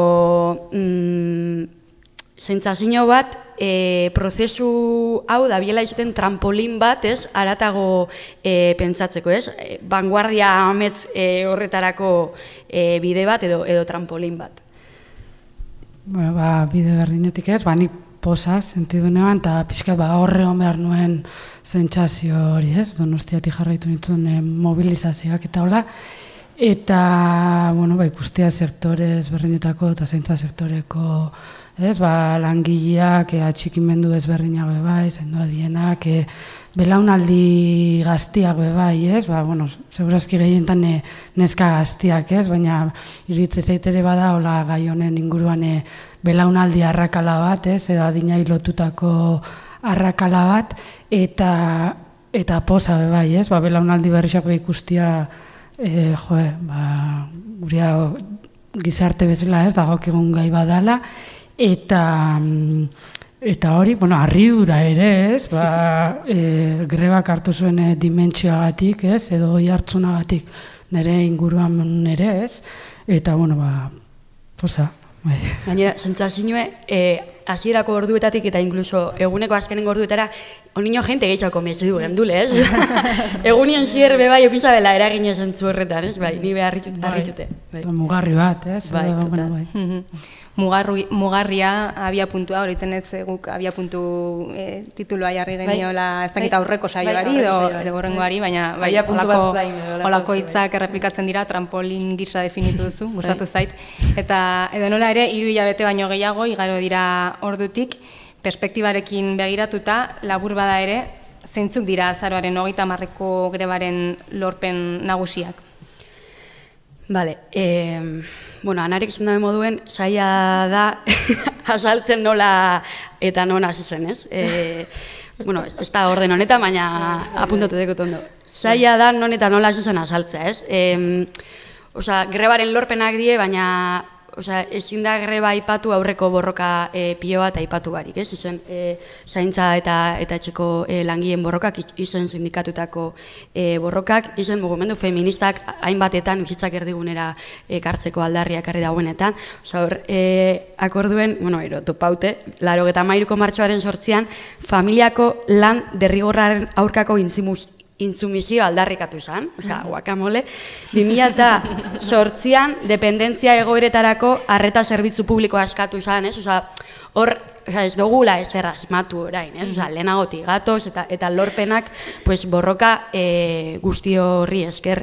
sentsazio bat, prozesu hau da biela izaten trampolin bat, ez, haratago pentsatzeko, ez, vanguardia amets horretarako bide bat edo trampolin bat. Bide berdinetik ez, nik posa, sentidu neban, eta pixkat horre hon behar nuen zentsazio hori, ez? Donostiatik jarraitu nintzen mobilizazioak eta hola. Eta, ikustia sektore ezberdinetako eta zaintza sektoreko, langileak, atxikimendu ezberdinak bebai, zaindua dienak, belaunaldi gaztiak bebai, segurazki gehientan neska gaztiak, baina iruditzen zait ere bada, hola gai honen inguruan belaunaldi arrakala bat, edo adinai lotutako arrakala bat, eta posa bebai, belaunaldi berrizako ikustia, guria gizarte bezala dagokigun gai badala, eta hori, harridura ere, grebak hartu zuen dimentsioagatik, edo goi hartzunagatik nire inguruan nire, eta, posa. Gainera, sentsazioa, hasierako orduetatik eta inkluso eguneko azkenengo orduetara, onino jente gehiago mezu du gendule, Egunien zier bebai opizabela eragine zentzu horretan, ni beharritute. Mugarri bat, Mugarria abia puntua, horitzen ez guk abia puntu tituloa jarri geniola, ez dakit aurreko saioari edo gorrengoari, baina holako hitzak erreplikatzen dira, trampolin gisa definitu duzu, gustatu zait. Eta edo nola ere, 3 hilabete baino gehiago, igaro dira ordutik, perspektibarekin begiratuta, labur bada ere, zeintzuk dira azaroaren 30ko grebaren lorpen nagusiak? Bale, anarik esan dabe moduen, saia da azaltzen nola eta non hasi zen, ez? Ez da orden honetan, baina apuntatu dekot ondo. Saia da non eta nola hasi zen azaltzea, ez? Grebaren lorpenak die, baina ezin da greba aipatu aurreko borroka pilo bat aipatu barik, ez? Izen zaintza eta etxeko langileen borrokak, izen sindikatutako borrokak, izen mugimendu feministak hainbatetan bizitzak erdigunera ekartzeko aldarriak ekarri dagoenetan. Akorduen, topaute, 83ko martxoaren 8an, familiako lan derrigorraren aurkako intsumizio aldarrikatu zen, guakamole, 2008an dependentzia egoeretarako arreta zerbitzu publikoa eskatu zen, hor ez dugula ezer asmatu orain, lehenagotik gatoz eta lorpenak borroka guzti horri esker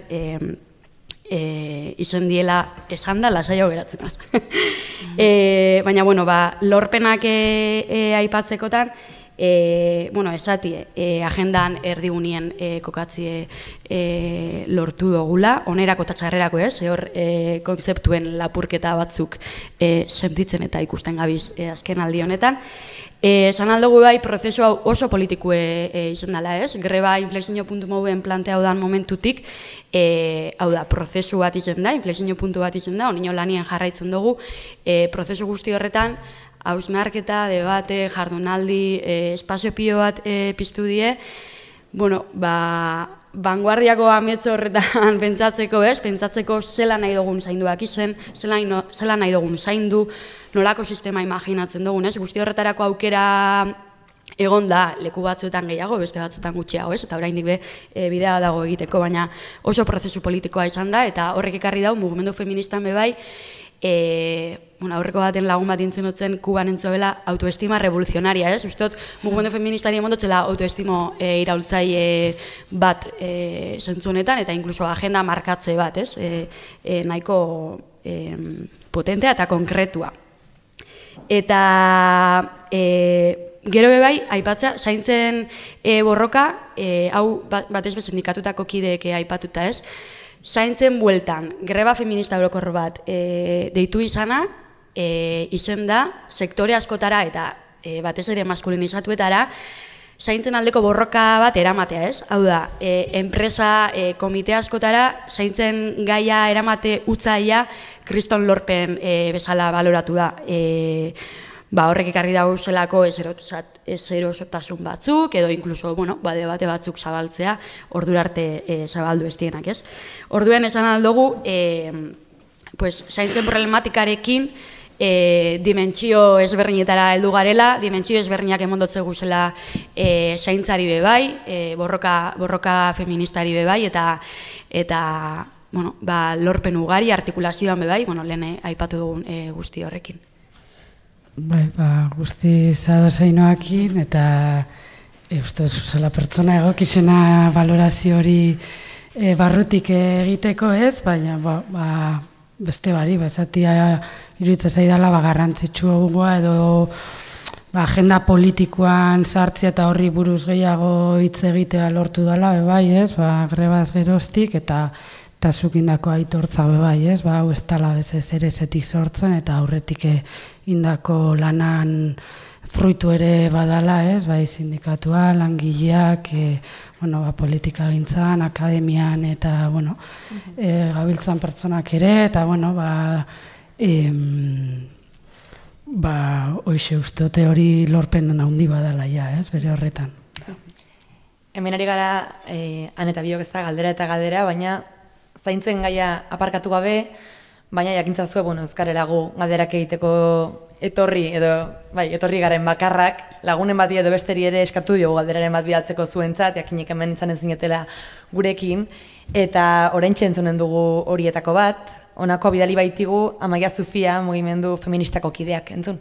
izen diela esan da, lasaio geratzen az. Baina, lorpenak aipatzekotan, esatie, agendan erdigunien kokatzie lortu dugula, onerako eta txarrerako hor kontzeptuen lapurketa batzuk sentitzen eta ikusten gabiz azken aldi honetan. Esan aldugu bai, prozesu hau oso politikue izan dela, greba inflexio puntu moduen planteau dan momentutik, hau da, prozesu bat izan da, inflexio puntu bat izan da, onino lanien jarraitzen dugu, prozesu guzti horretan, hausnarketa, debate, jardunaldi, espazio pilo bat piztu die, vanguardiako ametso horretan pentsatzeko, pentsatzeko zela nahi dugun zainduak izen, zela nahi dugun zaindu, nolako sistema imaginatzen dugun, guzti horretarako aukera egon da leku batzuetan gehiago, beste batzuetan gutxiago, eta oraindik bidea dago egiteko, baina oso prozesu politikoa izan da, eta horrek ekarri dau, mugimendu feministan bebai, aurreko baten lagun bat intzenotzen Kuban entzobela autoestima revoluzionaria, Ustot, mugimendu feministari emondotzela autoestimo iraultzaile bat zentzu honetan, eta inkluso agenda markatze bat, nahiko potentea eta konkretua. Eta gero bebai, aipatzea, zaintzen borroka, hau batez sindikatutako kideek aipatuta, zaintzen bueltan, greba feminista orokor bat deitu izana, izen da, sektore askotara eta batez ere maskulinizatuetara, zaintzen aldeko borroka bat eramatea, Hau da, enpresa, komite askotara, zaintzen gaia eramate utzaia, kriston lorpen bezala baloratu da. Horrek ekarri dago zelako ezerosotasun batzuk, edo inkluso, debate batzuk zabaltzea, ordura arte zabaldu ez dienak, Orduen esan aldugu, zaintzen problematikarekin dimentsio ezberdinetara heldu garela, dimentsio ezberdinak emondotze guzela zaintzari bebai, borroka feministari bebai, eta lorpen ugari, artikulazioan bebai, lehen aipatu dugun guzti horrekin. Bai, guztiz adozeinoakin eta uste zuzela pertsona egokizena valorazio hori barrutik egiteko ez, baina beste bari, esatia iruditzen zaidala garrantzitsua edo agenda politikoan sartzea eta horri buruz gehiago hitz egitea lortu dela, bai, ez, grebaz geroztik eta zukindako aitortza bai, ez, hau ez dela bezez ere zetik sortzen eta aurretik indako lanan fruitu ere badala, ez, bai, sindikatua, langileak, politika gintzan, akademian eta, gabiltzan pertsonak ere, eta, hoxe uste hori lorpen handi badala, ez, bere horretan. Hemen ari gara, han eta biok ez da, galdera eta galdera, baina zaintzen gaia aparkatu gabe, baina jakintzazue, ezkarela gu galderak egiteko etorri garen bakarrak, lagunen bati edo besteri ere eskatu diogu galderaren bat bidaltzeko zuentzat, jakinik hemen izan zinetela gurekin, eta oraintxe entzunen dugu horietako bat, honako bidali baitigu Amaia Zufia mugimendu feministako kideak, entzun.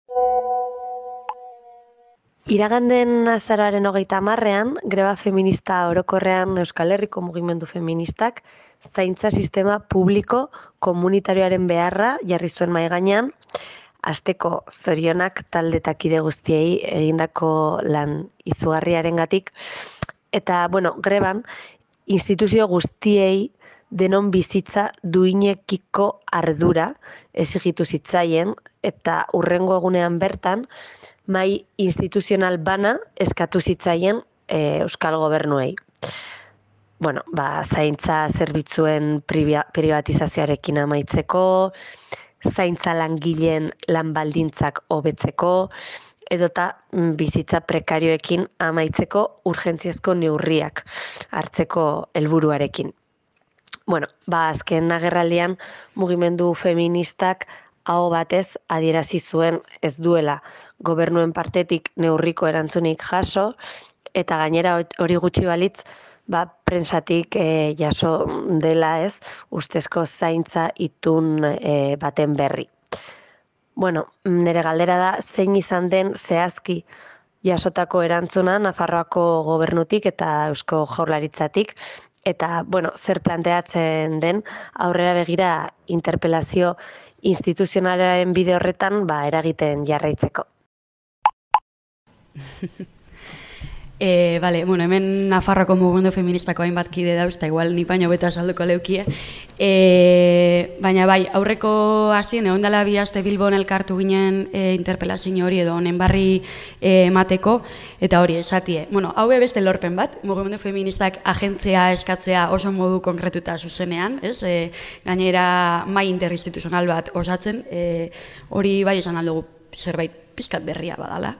Iraganden azaroaren 30ean, greba feminista orokorrean Euskal Herriko mugimendu feministak zaintza sistema publiko komunitarioaren beharra jarri zuen mahai gainean, hasteko zorionak talde eta kide guztiei egindako lan izugarriarengatik, eta greban instituzio guztiei denon bizitza duinekiko ardura exigitu zitzaien eta hurrengo egunean bertan mahai instituzional bana eskatu zitzaien Euskal Gobernuei. Zaintza zerbitzuen privatizazioarekin amaitzeko, zaintza langileen lan baldintzak hobetzeko, edota bizitza prekarioekin amaitzeko urgentziazko neurriak hartzeko helburuarekin. Azken agerraldian mugimendu feministak aho batez adierazi zuen ez duela gobernuen partetik neurriko erantzunik jaso, eta gainera hori gutxi balitz, prentsatik jaso dela ez, ustezko zaintza itun baten berri. Nire galdera da, zein izan den zehazki jasotako erantzuna Nafarroako gobernutik eta Eusko Jaurlaritzatik, eta, zer planteatzen den aurrera begira interpelazio instituzionalaren bide horretan eragiten jarraitzeko. Hemen Nafarroako mugimendu feministako hainbat kide dauz, eta igual ni baino beto azalduko leukie. Baina aurreko hastien egon dela 2 aste Bilbon elkartu ginen interpelazio hori edo honen barri emateko, eta hori esatie. Hau beste lorpen bat, mugimendu feministak agentzia eskatzea oso modu konkretuta zuzenean, gainera mahai interinstituzional bat osatzen, hori esan aldugu zerbait pizkat berria badala.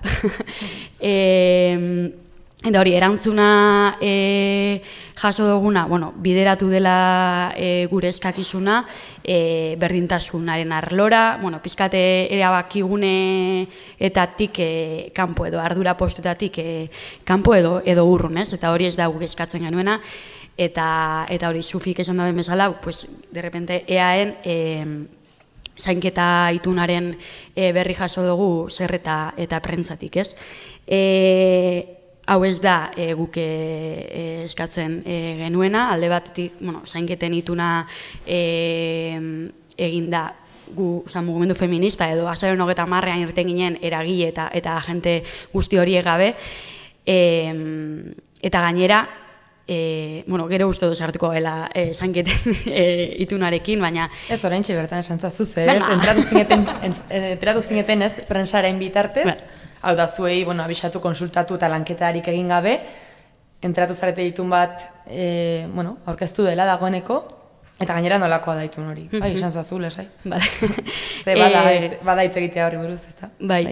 Eta hori, erantzuna jaso duguna, bideratu dela gure eskakizuna, berdintasunaren arlora, pizkate erabakigunetatik kanpo edo, ardura postetatik kanpo edo urrun, eta hori ez da guk eskatzen genuena, eta hori Zufik esan daben bezala, derrepente EAen zainketa itunaren berri jaso dugu zer eta prentzatik, ez? Hau ez da guk eskatzen genuena, alde batetik zainketen ituna eginda gu mugimendu feminista edo azaroen 30ean irten ginen eragile eta agente guzti horiek gabe, eta gainera, gero uste duz hartuko gela zainketen itunarekin, baina... Ez oraintxe bertan esan zazuz, enteratu zineten ez, prensaren bitartez, hau da zuei, abisatu, konsultatu eta lanketarik egin gabe, entratu zarete ditun bat, aurkeztu dela dagoeneko, eta gainera nolakoa da itun hori. Esan zazu, lesai. Ze bada hitz egitea hori buruz, ez da?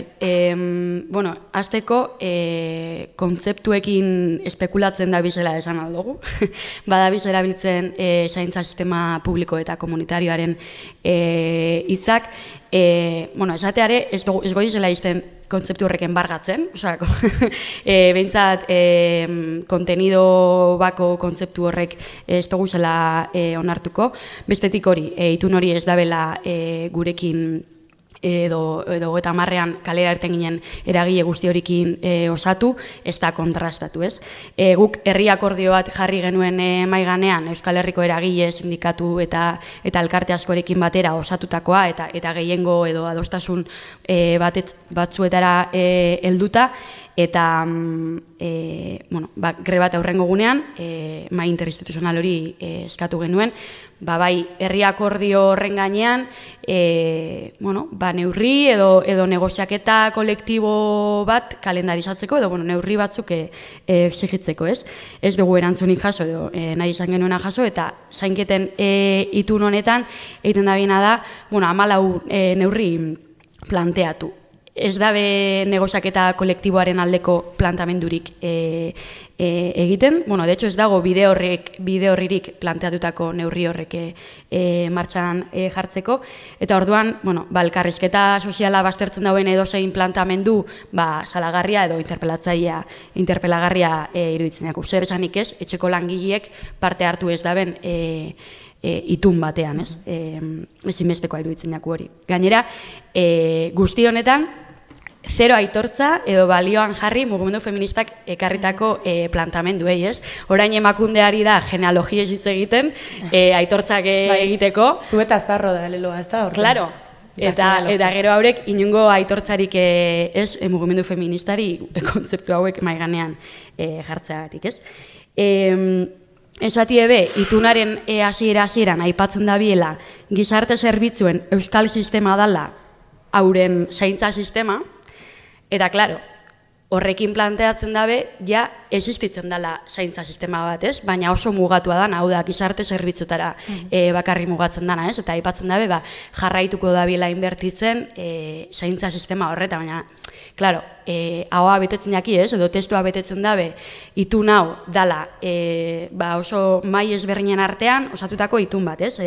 Hasteko kontzeptuekin espekulatzen da bizela esan aldugu. Bada bizela biltzen zaintza sistema publiko eta komunitarioaren hitzak. Esateare, ez goizela izten kontzeptu horreken bargatzen, behintzat kontenido bako kontzeptu horrek ez dugu zela onartuko, bestetik hori, itun hori ez dabela gurekin edo 30ean kalera irten ginen eragile guzti horikin osatu, ez da kontrastatu, ez? Guk herri akordio bat jarri genuen mahai gainean Euskal Herriko eragile, sindikatu eta elkarte askorekin batera osatutakoa eta gehiengo edo adostasun batzuetara helduta, eta greba eta aurrengo gunean mahai interinstituzional hori eskatu genuen, bai herri akordio horren gainean neurri edo negoziaketa kolektibo bat kalendarizatzeko edo neurri batzuk exigitzeko, ez? Ez dugu erantzunik jaso edo nahi izan genuena jaso, eta zainketen itun honetan egiten da biena da 14 neurri planteatu. Ez dabe negoziaketa kolektiboaren aldeko plantamendurik egiten. De hecho, ez dago bide horririk planteatutako neurri horrek martxan jartzeko. Eta orduan, elkarrizketa soziala baztertzen dauen edozein plantamendu salagarria edo interpelagarria iruditzen dago. Zer esanik ez, etxeko langileek parte hartu ez daben itun batean, ez? Ezinbestekoa iruditzen dago hori. Gainera, guzti honetan, zero aitortza edo balioan jarri mugimendu feministak ekarritako plantamenduei, ez? Orain emakundeari da genealogia hitz egiten, aitortzak egiteko. Zu eta zarro da leloa, ez da? Claro. Eta gero haurek inungo aitortzarik ez mugimendu feministari kontzeptu hauek mahai gainean jartzeagatik, ez? Esatie be, itunaren hasieran aipatzen da biela gizarte zerbitzuen euskal sistema dala hauren zaintza sistema, eta, klaro, horrekin planteatzen dabe, ja, existitzen dela zaintza sistema bat, ez? Baina oso mugatua da, hau da, gizarte zerbitzutara bakarri mugatzen dana, ez? Eta aipatzen dabe, jarraituko da biela inbertitzen zaintza sistema horreta, baina, klaro, haua betetzen jaki, ez? Edo testua betetzen dabe, itun hau dala oso mai ezberdinen artean osatutako itun bat, ez?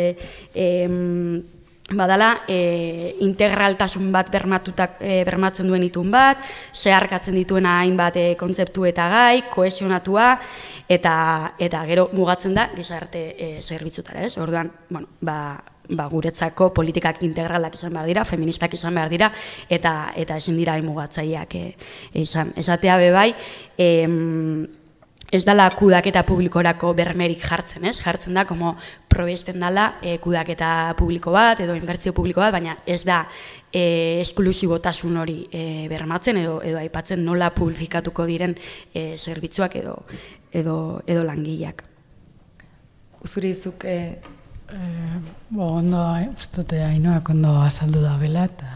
Badala, integraltasun bat bermatzen duen itun bat, zeharkatzen dituena hainbat kontzeptu eta gai, kohesionatua, eta gero mugatzen da gizarte zerbitzutara, ez? Orduan, guretzako politikak integralak izan behar dira, feministak izan behar dira, eta ezin dira mugatzaileak izan. Esatea bebai, ez dala kudaketa publikorako bermerik jartzen, ez? Jartzen da, como probesten dala kudaketa publiko bat edo inbertsio publiko bat, baina ez da esklusibotasun hori bermatzen edo aipatzen nola publifikatuko diren zerbitzuak edo langileak. Uzuri izuk... Ondo, uste dute Ainoak ondo azaldu da bela, eta...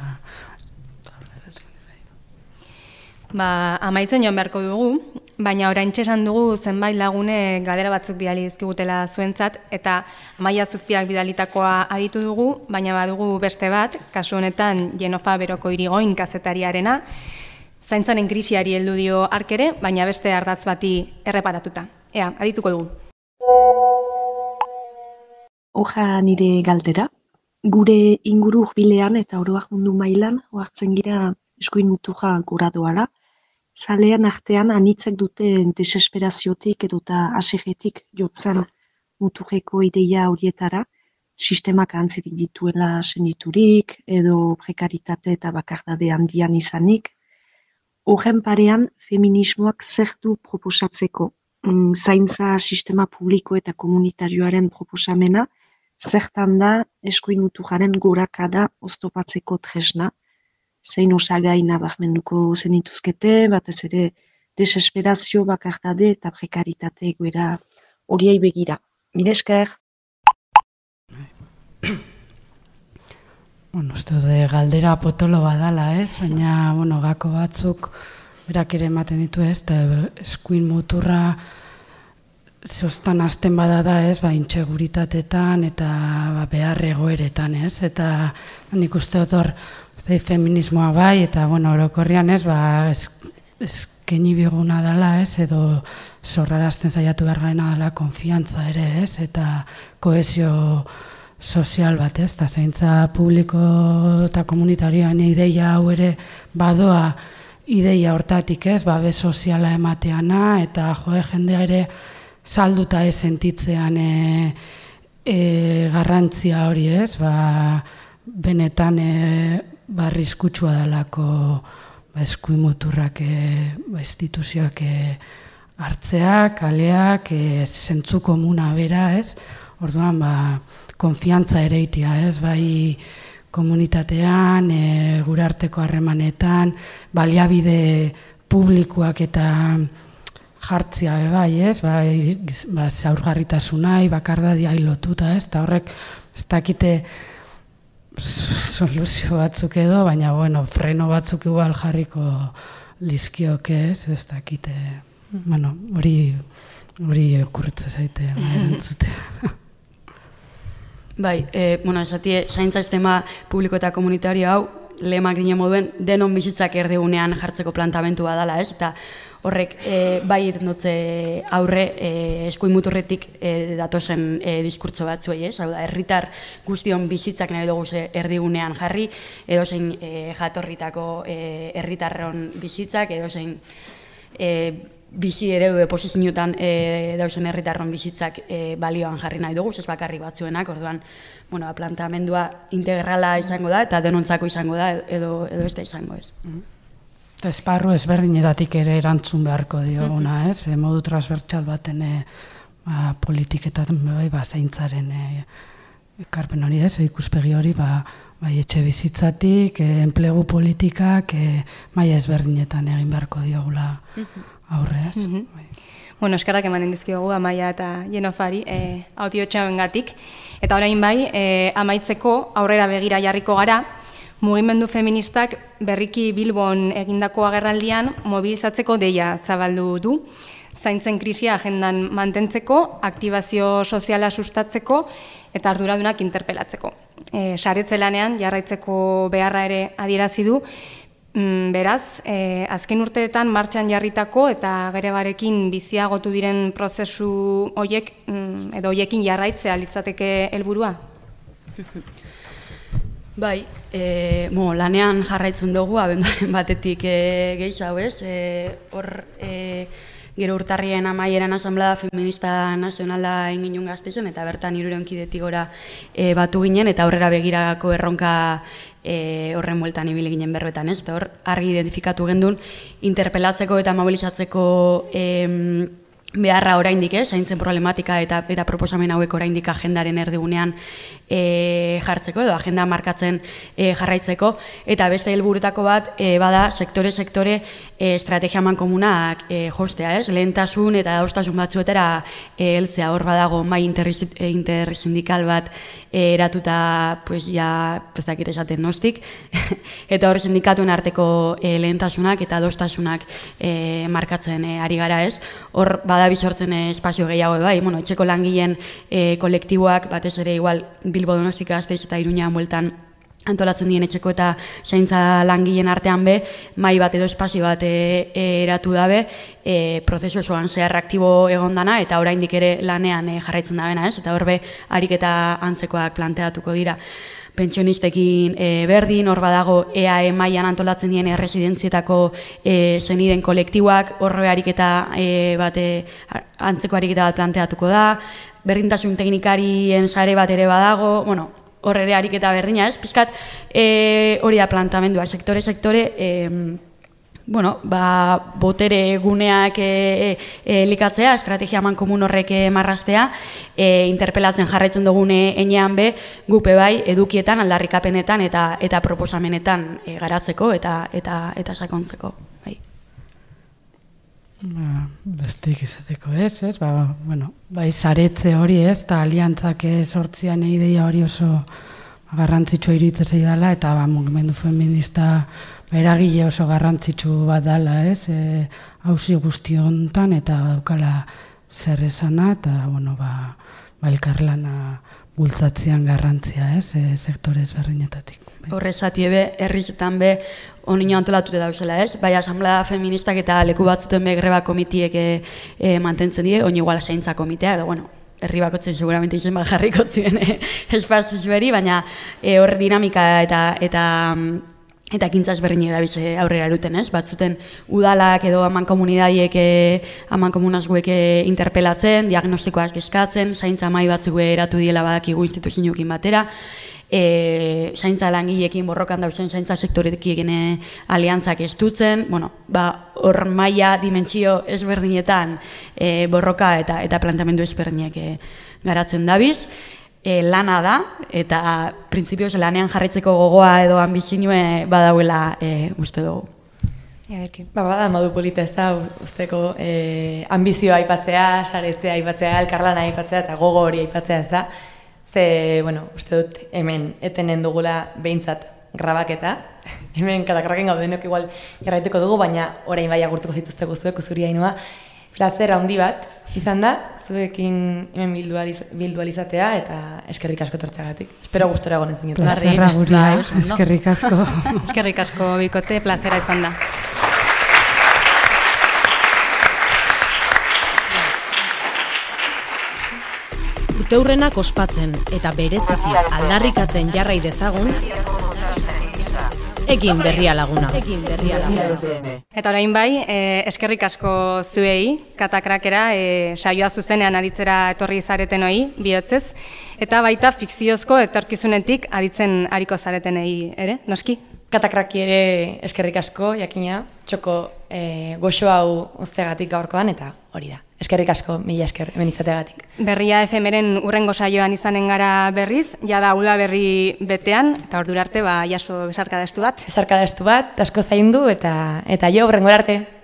Amaitzen joan beharko dugu, baina oraintxe esan dugu zenbait lagune galdera batzuk bidali dizkigutela zuentzat, eta Amaia Zufiak bidalitakoa aditu dugu, baina badugu beste bat, kasu honetan Jenofa Beroko Irigoin kazetariarena, zaintzaren krisiari heldu dio hark ere, baina beste ardatz bati erreparatuta. Ea, adituko dugu. Hoja nire galdera, gure inguru hurbilean eta oroak mundu mailan ohartzen gira eskuin muturra gora doala, zalean artean anitzek dute desesperaziotik edota asegetik jotzen muturreko ideia horietara, sistemak antzerik dituela senditurik edo prekaritate eta bakardade handian izanik. Horren parean feminismoak zer du proposatzeko, zaintza sistema publiko eta komunitarioaren proposamena, zertan da eskuin muturraren gorakada oztopatzeko tresna, zein osagai nabarmenduko zenituzkete, batez ere desesperazio, bakardade eta prekaritate egoera horiei begira. Mila esker! Uste dut galdera potolo badala, ez? Baina, gako batzuk berak ere ematen ditu, ez? Eskuin muturra zoztan azten bada da, ez? Intxeguritatetan eta behar egoeretan, ez? Eta nik uste dut hor feminismoa bai, eta orokorrian ez, eskeni biguna dela, ez, edo zorrarazten saiatu behar garena dela konfiantza ere, ez, eta kohesio sozial bat, ez, eta zaintza publiko eta komunitarioan ideia hau ere badoa ideia hortatik, ez, babes soziala emateana, eta jendea ere salduta ez sentitzean garrantzia hori, ez, benetan barrizkutsua dalako eskuin muturrak instituzioak hartzeak, kaleak, zentzu komuna bera, ez? Orduan, konfiantza ere itia, ez? Bai komunitatean, gure arteko harremanetan, baliabide publikoak eta jartzia bai, ez? Bai, zaurgarritasunai, bakardadia lotuta, ez? Eta horrek, ez dakite soluzio batzuk edo, baina, bueno, freno batzuk igual jarriko lizkioke, ez dakite, bueno, hori okurritza zaite, erantzutea. Bai, bueno, esatie, zaintza estema publiko eta komunitario hau, lehemak dine moduen, denon bizitzak erdigunean jartzeko plantamentu badala, ez? Eta horrek bai egiten dutze aurre eskuin muturretik datozen diskurtso batzuei, ez? Hau da, herritar guztion bizitzak nahi dugu erdigunean jarri, edozein jatorritako herritarron bizitzak, edozein bizi eredu posizioetan dauzen herritarron bizitzak balioan jarri nahi dugu, ez bakarrik batzuenak, orduan, bueno, planteamendua integrala izango da, eta denontzako izango da, edo ez da izango, ez. Eta esparru ezberdinetatik ere erantzun beharko dioguna, ez? Modu transbertsal baten politiketan zaintzaren ekarpen hori, ez? Ikuspegi hori, bai etxe bizitzatik, enplegu politikak, maila ezberdinetan egin beharko diogula aurre, ez? Bueno, eskarak emanen dizkiogu Amaia eta Jenofari audiotxabengatik. Eta orain bai, amaitzeko aurrera begira jarriko gara, mugimendu feministak berriki Bilbon egindako agerraldian mobilizatzeko deia zabaldu du, zaintzen krisia agendan mantentzeko, aktibazio soziala sustatzeko eta arduradunak interpelatzeko. Saretzelanean jarraitzeko beharra ere adierazi du, beraz, azken urteetan martxan jarritako eta gerebarekin biziagotu diren prozesu horiek edo horiekin jarraitzea litzateke helburua? Bai, lanean jarraitzen dugu, abenduaren batetik gehiago, ez? Hor, gero urtarrien amaieran asamblea feminista nazionala inginun Gasteizen, eta bertan 300 kidetik gora batu ginen, eta aurrera begirako erronka horren bueltan ibili ginen berbetan, ez? Eta hor, argi identifikatu gendun, interpelatzeko eta mobilizatzeko beharra oraindik, zaintzen problematika eta proposamen hauek oraindik agendaren erdigunean jartzeko edo agenda markatzen jarraitzeko, eta beste helburuetako bat bada sektore estrategia mankomunak jostea, ez? Lehentasun eta adostasun batzuetara heltzea. Hor badago mai intersindikal bat eratuta, pues ja, ez dakit esaten nostik, eta hor sindikatuen arteko lehentasunak eta adostasunak markatzen ari gara, ez? Hor bada bizortzen espazio gehiago, bai, bueno, etxeko langileen kolektiboak, batez ere igual Bilbo, Donostia, Gasteiz eta Iruña bueltan antolatzen dien etxeko eta zaintza langileen artean mai bat edo espazio bat eratu dabe, prozesu osoan zehar aktibo egondana eta oraindik ere lanean jarraitzen dabena, ez? Eta horbe ariketa antzekoak planteatuko dira. Pentsionistekin berdin, hor badago EAE mailan antolatzen dien erresidentzietako zeniden kolektiboak, horre ariketa antzeko ariketa bat planteatuko da, berdintasun teknikarien sare bat ere badago, bueno, horre ere ariketa berdina, ez? Pizkat hori da plantamendua, sektore, bueno, botere guneak elikatzea, estrategia mankomun horrek marraztea, interpelatzen jarraitzen dugune enean gupe bai edukietan, aldarrikapenetan eta proposamenetan garatzeko eta sakontzeko. Bestik izateko ez, bai saretze hori ez, eta aliantzak sortzian ideia hori oso garrantzitsua iruditzen zaidala, eta mugimendu feminista eragile oso garrantzitsu bat dala, ez, hauzi guzti hontan, eta daukala zer esana, eta, elkarlana bultzatzean garrantzia, ez, sektore ezberdinetatik. Horrezatie herrizetan onino antolatute dauzela, ez? Bai, asamblea feministak eta leku batzuten greba komitiek mantentzen die, oin igual zaintza komitea, edo, herri bakotzen seguramente izen bat jarriko ziren espazio beri, baina hor dinamika eta ekintza ezberdinek dabiz aurrera eruten, ez? Batzuten udalak edo amankomunidadiek, amankomunazguek interpelatzen, diagnostikoak eskatzen, zaintza mai batzuk eratu diela badakigu instituzioekin batera, zaintza langileekin borrokan dauzen zaintza sektorekin aliantzak estutzen, hor maila dimentsio ezberdinetan borroka eta planteamendu ezberdinek garatzen dabiz. Lana da, eta printzipioz lanean jarraitzeko gogoa edo ambizioa badauela uste dugu. Bada modu polita ez da, usteko ambizioa aipatzea, saretzea aipatzea, elkarlana aipatzea eta gogo hori aipatzea ez da. Ze, uste dut hemen etenen dugula behintzat grabaketa. Hemen katakraken gaudenok igual jarraituko dugu, baina orain bai agurtuko zituzteko zuek, Uzuri Ainhoa. Plazer handi bat izan da, zuekin hemen bildu alizatea eta eskerrik asko tortxagatik. Espero gustora egonen zinetu. Plazerra guria, eskerrik asko. Eskerrik asko bikote, plazera izan da. Urteurrenak ospatzen eta bereziki aldarrikatzen jarrai dezagun, egin berria laguna. Eta orain bai, eskerrik asko zuei, katakrakera, saioa zuzenean aditzera etorri zareten hoi, bihotzez, eta baita fikziozko etorkizunetik aditzen ariko zaretenei ere, noski? Katakraki ere eskerrik asko, jakina, txoko goxo hau uzteagatik gaurkoan, eta hori da. Eskerrik asko, mila esker, hemen izateagatik. Berria FM-ren urrengo saioan izanen gara berriz, jada ula berri betean, eta ordura arte, jaso besarkada estu bat. Besarkada estu bat, asko zaindu, eta jo, urrengora arte.